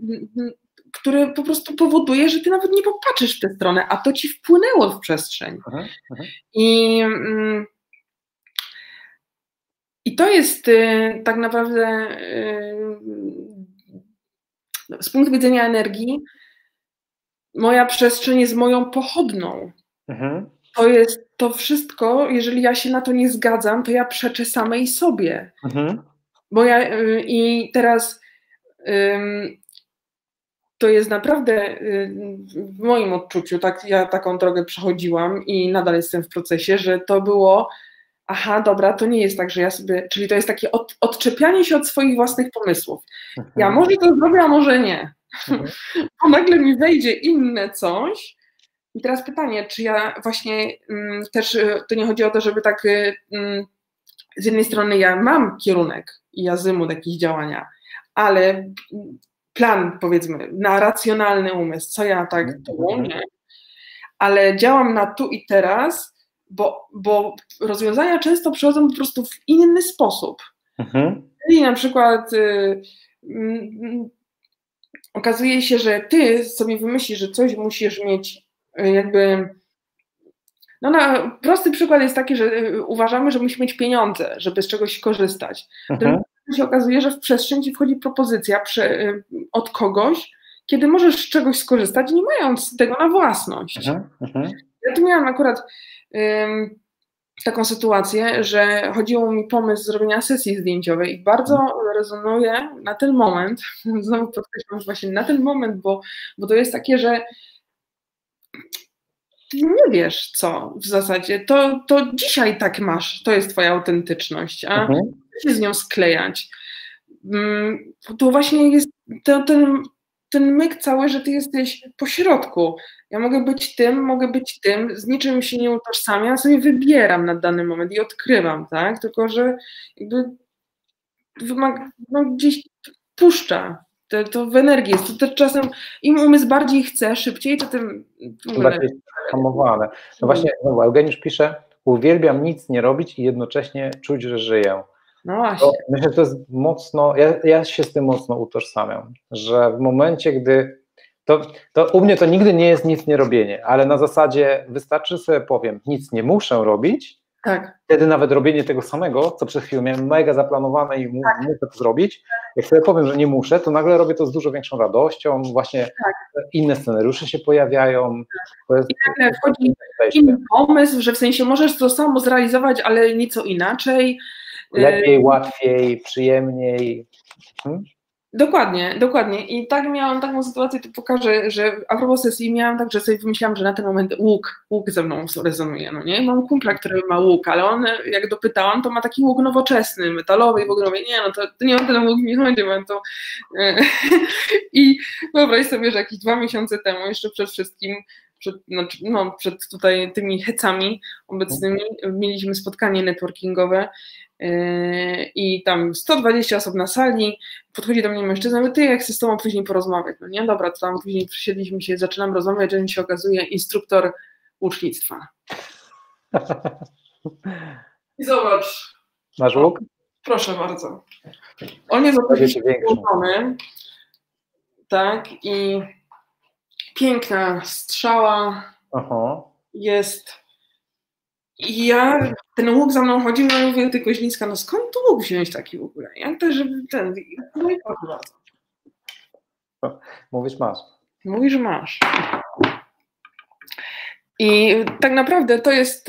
który po prostu powoduje, że ty nawet nie popatrzysz w tę stronę, a to ci wpłynęło w przestrzeń. Aha, aha. I... I to jest y, tak naprawdę y, z punktu widzenia energii moja przestrzeń jest moją pochodną. Mhm. To jest to wszystko, jeżeli ja się na to nie zgadzam, to ja przeczę samej sobie. Mhm. Bo ja y, i teraz y, to jest naprawdę y, w moim odczuciu, tak, ja taką drogę przechodziłam i nadal jestem w procesie, że to było aha, dobra, to nie jest tak, że ja sobie, czyli to jest takie od, odczepianie się od swoich własnych pomysłów. Mhm. Ja może to zrobię, a może nie. Mhm. Bo nagle mi wejdzie inne coś. I teraz pytanie, czy ja właśnie mm, też, to nie chodzi o to, żeby tak mm, z jednej strony ja mam kierunek i azymut jakieś działania, ale plan, powiedzmy, na racjonalny umysł, co ja tak tu, nie? Ale działam na tu i teraz, Bo, bo rozwiązania często przychodzą po prostu w inny sposób. Mhm. Czyli na przykład y, y, okazuje się, że ty sobie wymyślisz, że coś musisz mieć y, jakby... No na, prosty przykład jest taki, że y, uważamy, że musimy mieć pieniądze, żeby z czegoś korzystać. Mhm. To się okazuje, że w przestrzeń ci wchodzi propozycja prze, y, od kogoś, kiedy możesz z czegoś skorzystać, nie mając tego na własność. Mhm. Mhm. Ja tu miałam akurat taką sytuację, że chodziło mi pomysł zrobienia sesji zdjęciowej i bardzo rezonuje na ten moment, znowu podkreślam właśnie na ten moment, bo, bo to jest takie, że ty nie wiesz co w zasadzie, to, to dzisiaj tak masz, to jest twoja autentyczność, a mhm. się z nią sklejać. To właśnie jest to, ten, ten myk cały, że ty jesteś po środku. Ja mogę być tym, mogę być tym, z niczym się nie utożsamiam, ja sobie wybieram na dany moment i odkrywam, tak? Tylko, że jakby wymaga, no, gdzieś puszcza. To, to w energii jest. To też czasem im umysł bardziej chce, szybciej, to tym bardziej hamowane. No właśnie, no, Eugeniusz pisze, uwielbiam nic nie robić i jednocześnie czuć, że żyję. No właśnie. To myślę, że to jest mocno, ja, ja się z tym mocno utożsamiam, że w momencie, gdy to, to u mnie to nigdy nie jest nic nie robienie, ale na zasadzie wystarczy sobie powiem, nic nie muszę robić, Tak. Wtedy nawet robienie tego samego, co przed chwilą miałem mega zaplanowane i tak. muszę to zrobić, jak sobie powiem, że nie muszę, to nagle robię to z dużo większą radością, właśnie tak. inne scenariusze się pojawiają. To jest, I nagle wchodzi inny pomysł, że w sensie możesz to samo zrealizować, ale nieco inaczej. Lepiej, łatwiej, przyjemniej. Hmm? Dokładnie, dokładnie. I tak miałam taką sytuację, to pokażę, że a propos sesji miałam tak, że sobie wymyślałam, że na ten moment łuk, łuk ze mną rezonuje, no nie? Mam kumpla, który ma łuk, ale on, jak dopytałam, to ma taki łuk nowoczesny, metalowy i w ogóle mówię, nie, no to, to nie on ten łuk nie będzie, mam to. I wyobraź sobie, że jakieś dwa miesiące temu, jeszcze przed wszystkim, przed, znaczy, no, przed tutaj tymi hecami obecnymi, mieliśmy spotkanie networkingowe, i tam sto dwadzieścia osób na sali, podchodzi do mnie mężczyzna, mówię, ty, jak chcę z tobą później porozmawiać, no nie, dobra, to tam później przysiedliśmy się, zaczynam rozmawiać, że mi się okazuje instruktor łucznictwa. I zobacz. Masz łuk? Proszę bardzo. On jest oczywiście włączony, tak, i piękna strzała. Aha. Jest. I ja, ten łuk za mną chodzi, no i mówię, ty Koźlińska, no skąd tu łuk wziąć taki w ogóle? Jak to, żeby ten, no i proszę bardzo. Mówisz, masz. Mówisz, masz. I tak naprawdę to jest,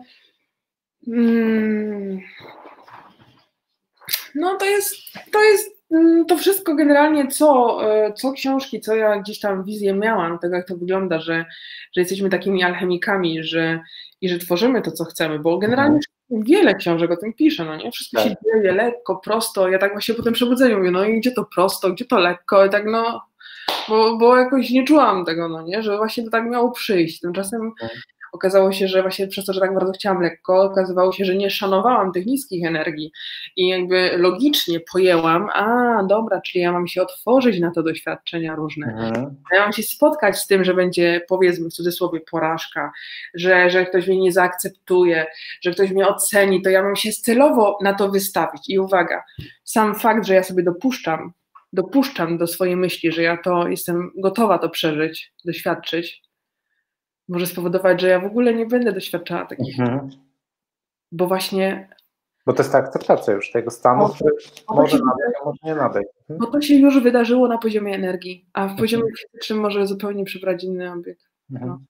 mm, no to jest, to jest to wszystko generalnie, co, co książki, co ja gdzieś tam wizję miałam, tego jak to wygląda, że, że jesteśmy takimi alchemikami, że i że tworzymy to, co chcemy, bo generalnie mhm. wiele książek o tym pisze, no nie? Wszystko tak. się dzieje lekko, prosto, ja tak właśnie po tym przebudzeniu mówię, no i gdzie to prosto, gdzie to lekko, i tak no, bo, bo jakoś nie czułam tego, no nie, że właśnie to tak miało przyjść, tymczasem mhm. okazało się, że właśnie przez to, że tak bardzo chciałam lekko, okazywało się, że nie szanowałam tych niskich energii i jakby logicznie pojęłam, a dobra, czyli ja mam się otworzyć na te doświadczenia różne. Mhm. Ja mam się spotkać z tym, że będzie, powiedzmy w cudzysłowie, porażka, że, że ktoś mnie nie zaakceptuje, że ktoś mnie oceni, to ja mam się celowo na to wystawić. I uwaga, sam fakt, że ja sobie dopuszczam, dopuszczam do swojej myśli, że ja to jestem gotowa to przeżyć, doświadczyć, może spowodować, że ja w ogóle nie będę doświadczała takich, mhm. bo właśnie... Bo to jest ta akceptacja już tego stanu, który może nadejść, a może nie nadejść. Mhm. Bo to się już wydarzyło na poziomie energii, a w poziomie mhm. fizycznym może zupełnie przybrać inny obieg. Mhm. No.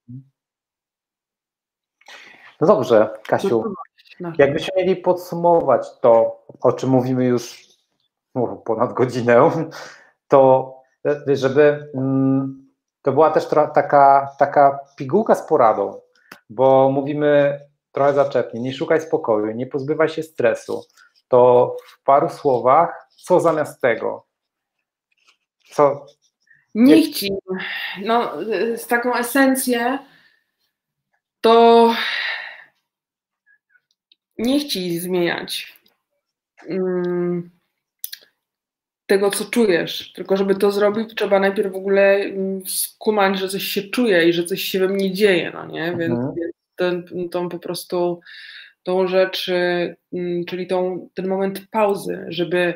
no dobrze, Kasiu, no. jakbyśmy mieli podsumować to, o czym mówimy już no, ponad godzinę, to żeby... Mm, to była też taka, taka pigułka z poradą, bo mówimy trochę zaczepnie, nie szukaj spokoju, nie pozbywaj się stresu. To w paru słowach, co zamiast tego? Co? Niech ci, no z taką esencję, to nie ci zmieniać um, tego, co czujesz, tylko żeby to zrobić, trzeba najpierw w ogóle skumać, że coś się czuje i że coś się we mnie dzieje, no nie, mhm. więc, więc ten, tą po prostu tą rzecz, czyli tą, ten moment pauzy, żeby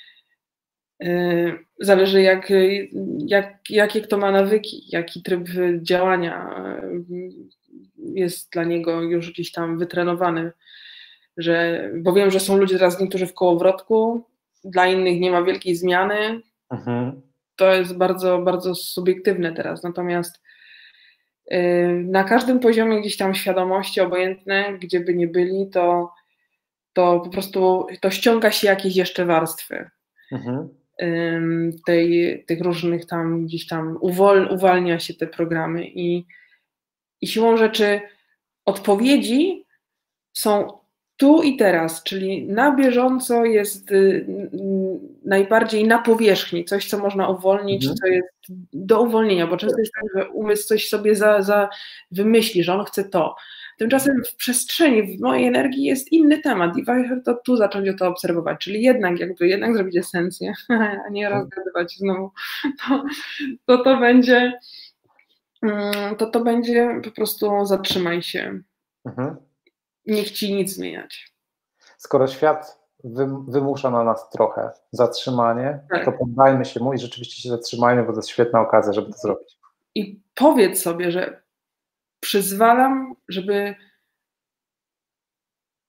yy, zależy jak, jak, jakie kto ma nawyki, jaki tryb działania jest dla niego już gdzieś tam wytrenowany, że, bo wiem, że są ludzie teraz niektórzy w kołowrotku, dla innych nie ma wielkiej zmiany, mhm. to jest bardzo, bardzo subiektywne teraz, natomiast yy, na każdym poziomie gdzieś tam świadomości, obojętne, gdzie by nie byli, to, to po prostu to ściąga się jakieś jeszcze warstwy mhm. yy, tej, tych różnych tam gdzieś tam uwol, uwalnia się te programy i, i siłą rzeczy odpowiedzi są tu i teraz, czyli na bieżąco jest y, najbardziej na powierzchni, coś, co można uwolnić, mhm. co jest do uwolnienia, bo często jest tak, że umysł coś sobie za, za wymyśli, że on chce to. Tymczasem w przestrzeni, w mojej energii jest inny temat i warto to tu zacząć o to obserwować, czyli jednak jakby jednak zrobić esencję, a nie rozgadywać znowu, to to, to będzie to to będzie po prostu zatrzymaj się. Mhm. Niech ci nic zmieniać. Skoro świat wymusza na nas trochę zatrzymanie, tak. to poddajmy się mu i rzeczywiście się zatrzymajmy, bo to jest świetna okazja, żeby to zrobić. I powiedz sobie, że przyzwalam, żeby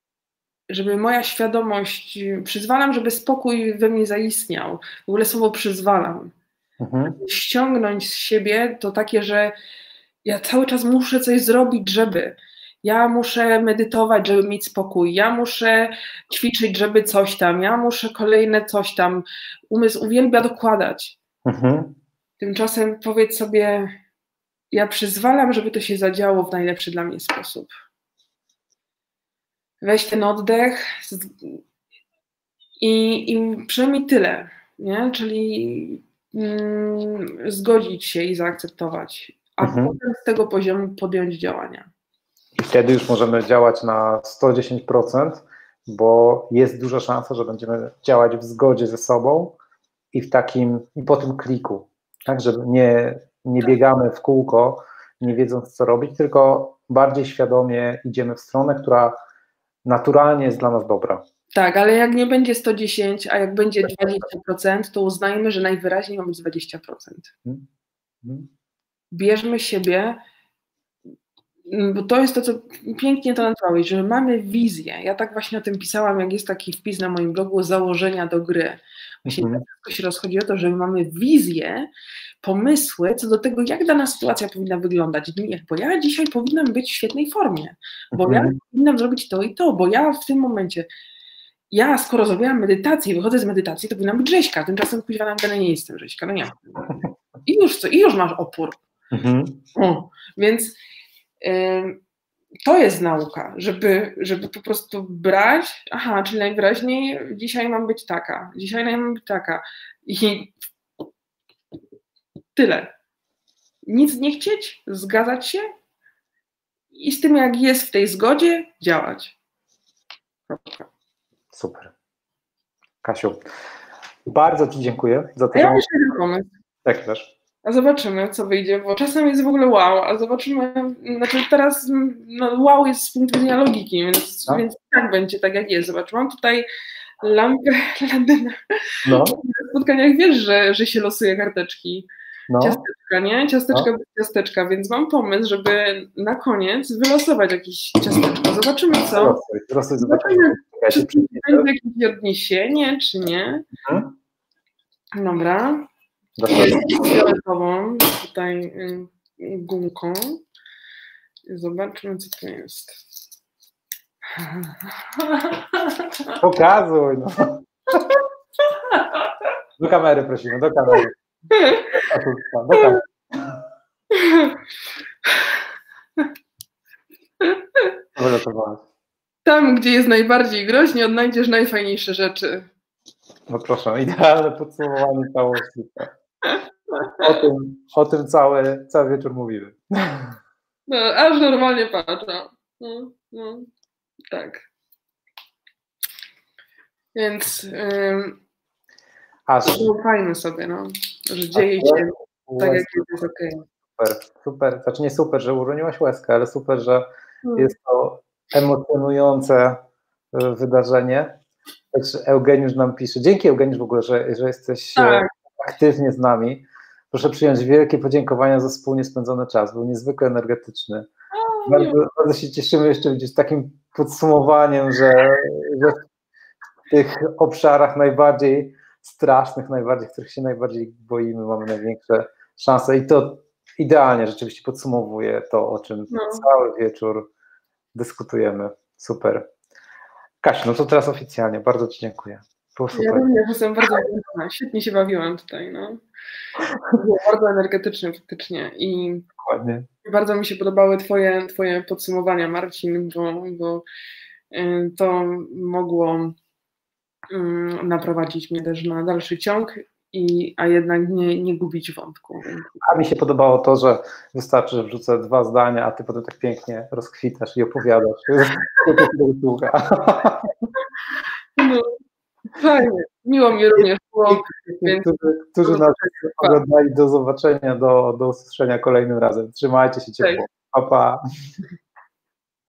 żeby moja świadomość, przyzwalam, żeby spokój we mnie zaistniał. W ogóle słowo przyzwalam. Mhm. Ściągnąć z siebie to takie, że ja cały czas muszę coś zrobić, żeby. Ja muszę medytować, żeby mieć spokój. Ja muszę ćwiczyć, żeby coś tam. Ja muszę kolejne coś tam. Umysł uwielbia dokładać. Mhm. Tymczasem powiedz sobie, ja przyzwalam, żeby to się zadziało w najlepszy dla mnie sposób. Weź ten oddech i, i przynajmniej tyle, nie? Czyli mm, zgodzić się i zaakceptować, a mhm. potem z tego poziomu podjąć działania. I wtedy już możemy działać na sto dziesięć procent, bo jest duża szansa, że będziemy działać w zgodzie ze sobą i w takim, i po tym kliku, tak, że nie, nie biegamy w kółko, nie wiedząc co robić, tylko bardziej świadomie idziemy w stronę, która naturalnie jest dla nas dobra. Tak, ale jak nie będzie sto dziesięć, a jak będzie dwadzieścia procent, to uznajmy, że najwyraźniej ma być dwadzieścia procent. Hmm. Hmm. Bierzmy siebie, bo to jest to, co pięknie to nazwałeś, że mamy wizję. Ja tak właśnie o tym pisałam, jak jest taki wpis na moim blogu, założenia do gry. Właśnie mm. wszystko się rozchodzi o to, że mamy wizję, pomysły co do tego, jak dana sytuacja powinna wyglądać. Bo ja dzisiaj powinnam być w świetnej formie, bo mm. ja powinnam zrobić to i to, bo ja w tym momencie, ja skoro zrobiłam medytację i wychodzę z medytacji, to powinnam być Grześka, tymczasem kuźwa na antenie nie jestem Grześka, no nie. I już co, i już masz opór. Mm. O, więc to jest nauka, żeby, żeby po prostu brać, aha, czyli najwyraźniej dzisiaj mam być taka, dzisiaj mam być taka i tyle. Nic nie chcieć, zgadzać się i z tym, jak jest w tej zgodzie, działać. Super. Kasiu, bardzo Ci dziękuję za to. A ja mam jeszcze jeden pomysł. Tak też. A zobaczymy, co wyjdzie, bo czasem jest w ogóle wow, a zobaczymy, znaczy teraz no, wow jest z punktu widzenia logiki, więc, no. więc tak będzie, tak jak jest. Zobacz, mam tutaj lampę Ladyna. No. Na spotkaniach wiesz, że, że się losuje karteczki. No. Ciasteczka, nie? Ciasteczka, no. ciasteczka, więc mam pomysł, żeby na koniec wylosować jakieś ciasteczko. Zobaczymy co. Rosuj, rosuj, zobaczymy, czy będzie jakieś odniesienie, czy nie. Mhm. Dobra. Fioletową tutaj y, gumką. Zobaczmy, co to jest. Pokazuj. No. Do kamery prosimy, do kamery. Do kamery. Tam, gdzie jest najbardziej groźnie, odnajdziesz najfajniejsze rzeczy. No proszę, idealne podsumowanie całości. O tym, o tym cały, cały wieczór mówimy. No, aż normalnie patrzę. No, no, tak. Więc ym, aż fajmy sobie, no, że dzieje się tak, jak jest okej. Super, super. Znaczy nie super, że uroniłaś łezkę, ale super, że hmm. jest to emocjonujące wydarzenie. Też Eugeniusz nam pisze. Dzięki Eugeniusz w ogóle, że, że jesteś tak. aktywnie z nami. Proszę przyjąć wielkie podziękowania za wspólnie spędzony czas. Był niezwykle energetyczny. O, bardzo, bardzo się cieszymy jeszcze gdzieś takim podsumowaniem, że, że w tych obszarach najbardziej strasznych, najbardziej, których się najbardziej boimy, mamy największe szanse i to idealnie rzeczywiście podsumowuje to, o czym no. cały wieczór dyskutujemy. Super. Kasiu, no to teraz oficjalnie, bardzo Ci dziękuję. Było super. Ja również jestem bardzo wdzięczna, świetnie się bawiłam tutaj, no. Było bardzo energetyczne faktycznie i Dokładnie. bardzo mi się podobały Twoje, twoje podsumowania, Marcin, bo, bo to mogło um, naprowadzić mnie też na dalszy ciąg, i, a jednak nie, nie gubić wątku. A mi się podobało to, że wystarczy, że wrzucę dwa zdania, a Ty potem tak pięknie rozkwitasz i opowiadasz. No, fajnie. Miło mi również było. Więc... Którzy, którzy nas oglądali, do zobaczenia, do, do usłyszenia kolejnym razem. Trzymajcie się ciepło. Pa, pa.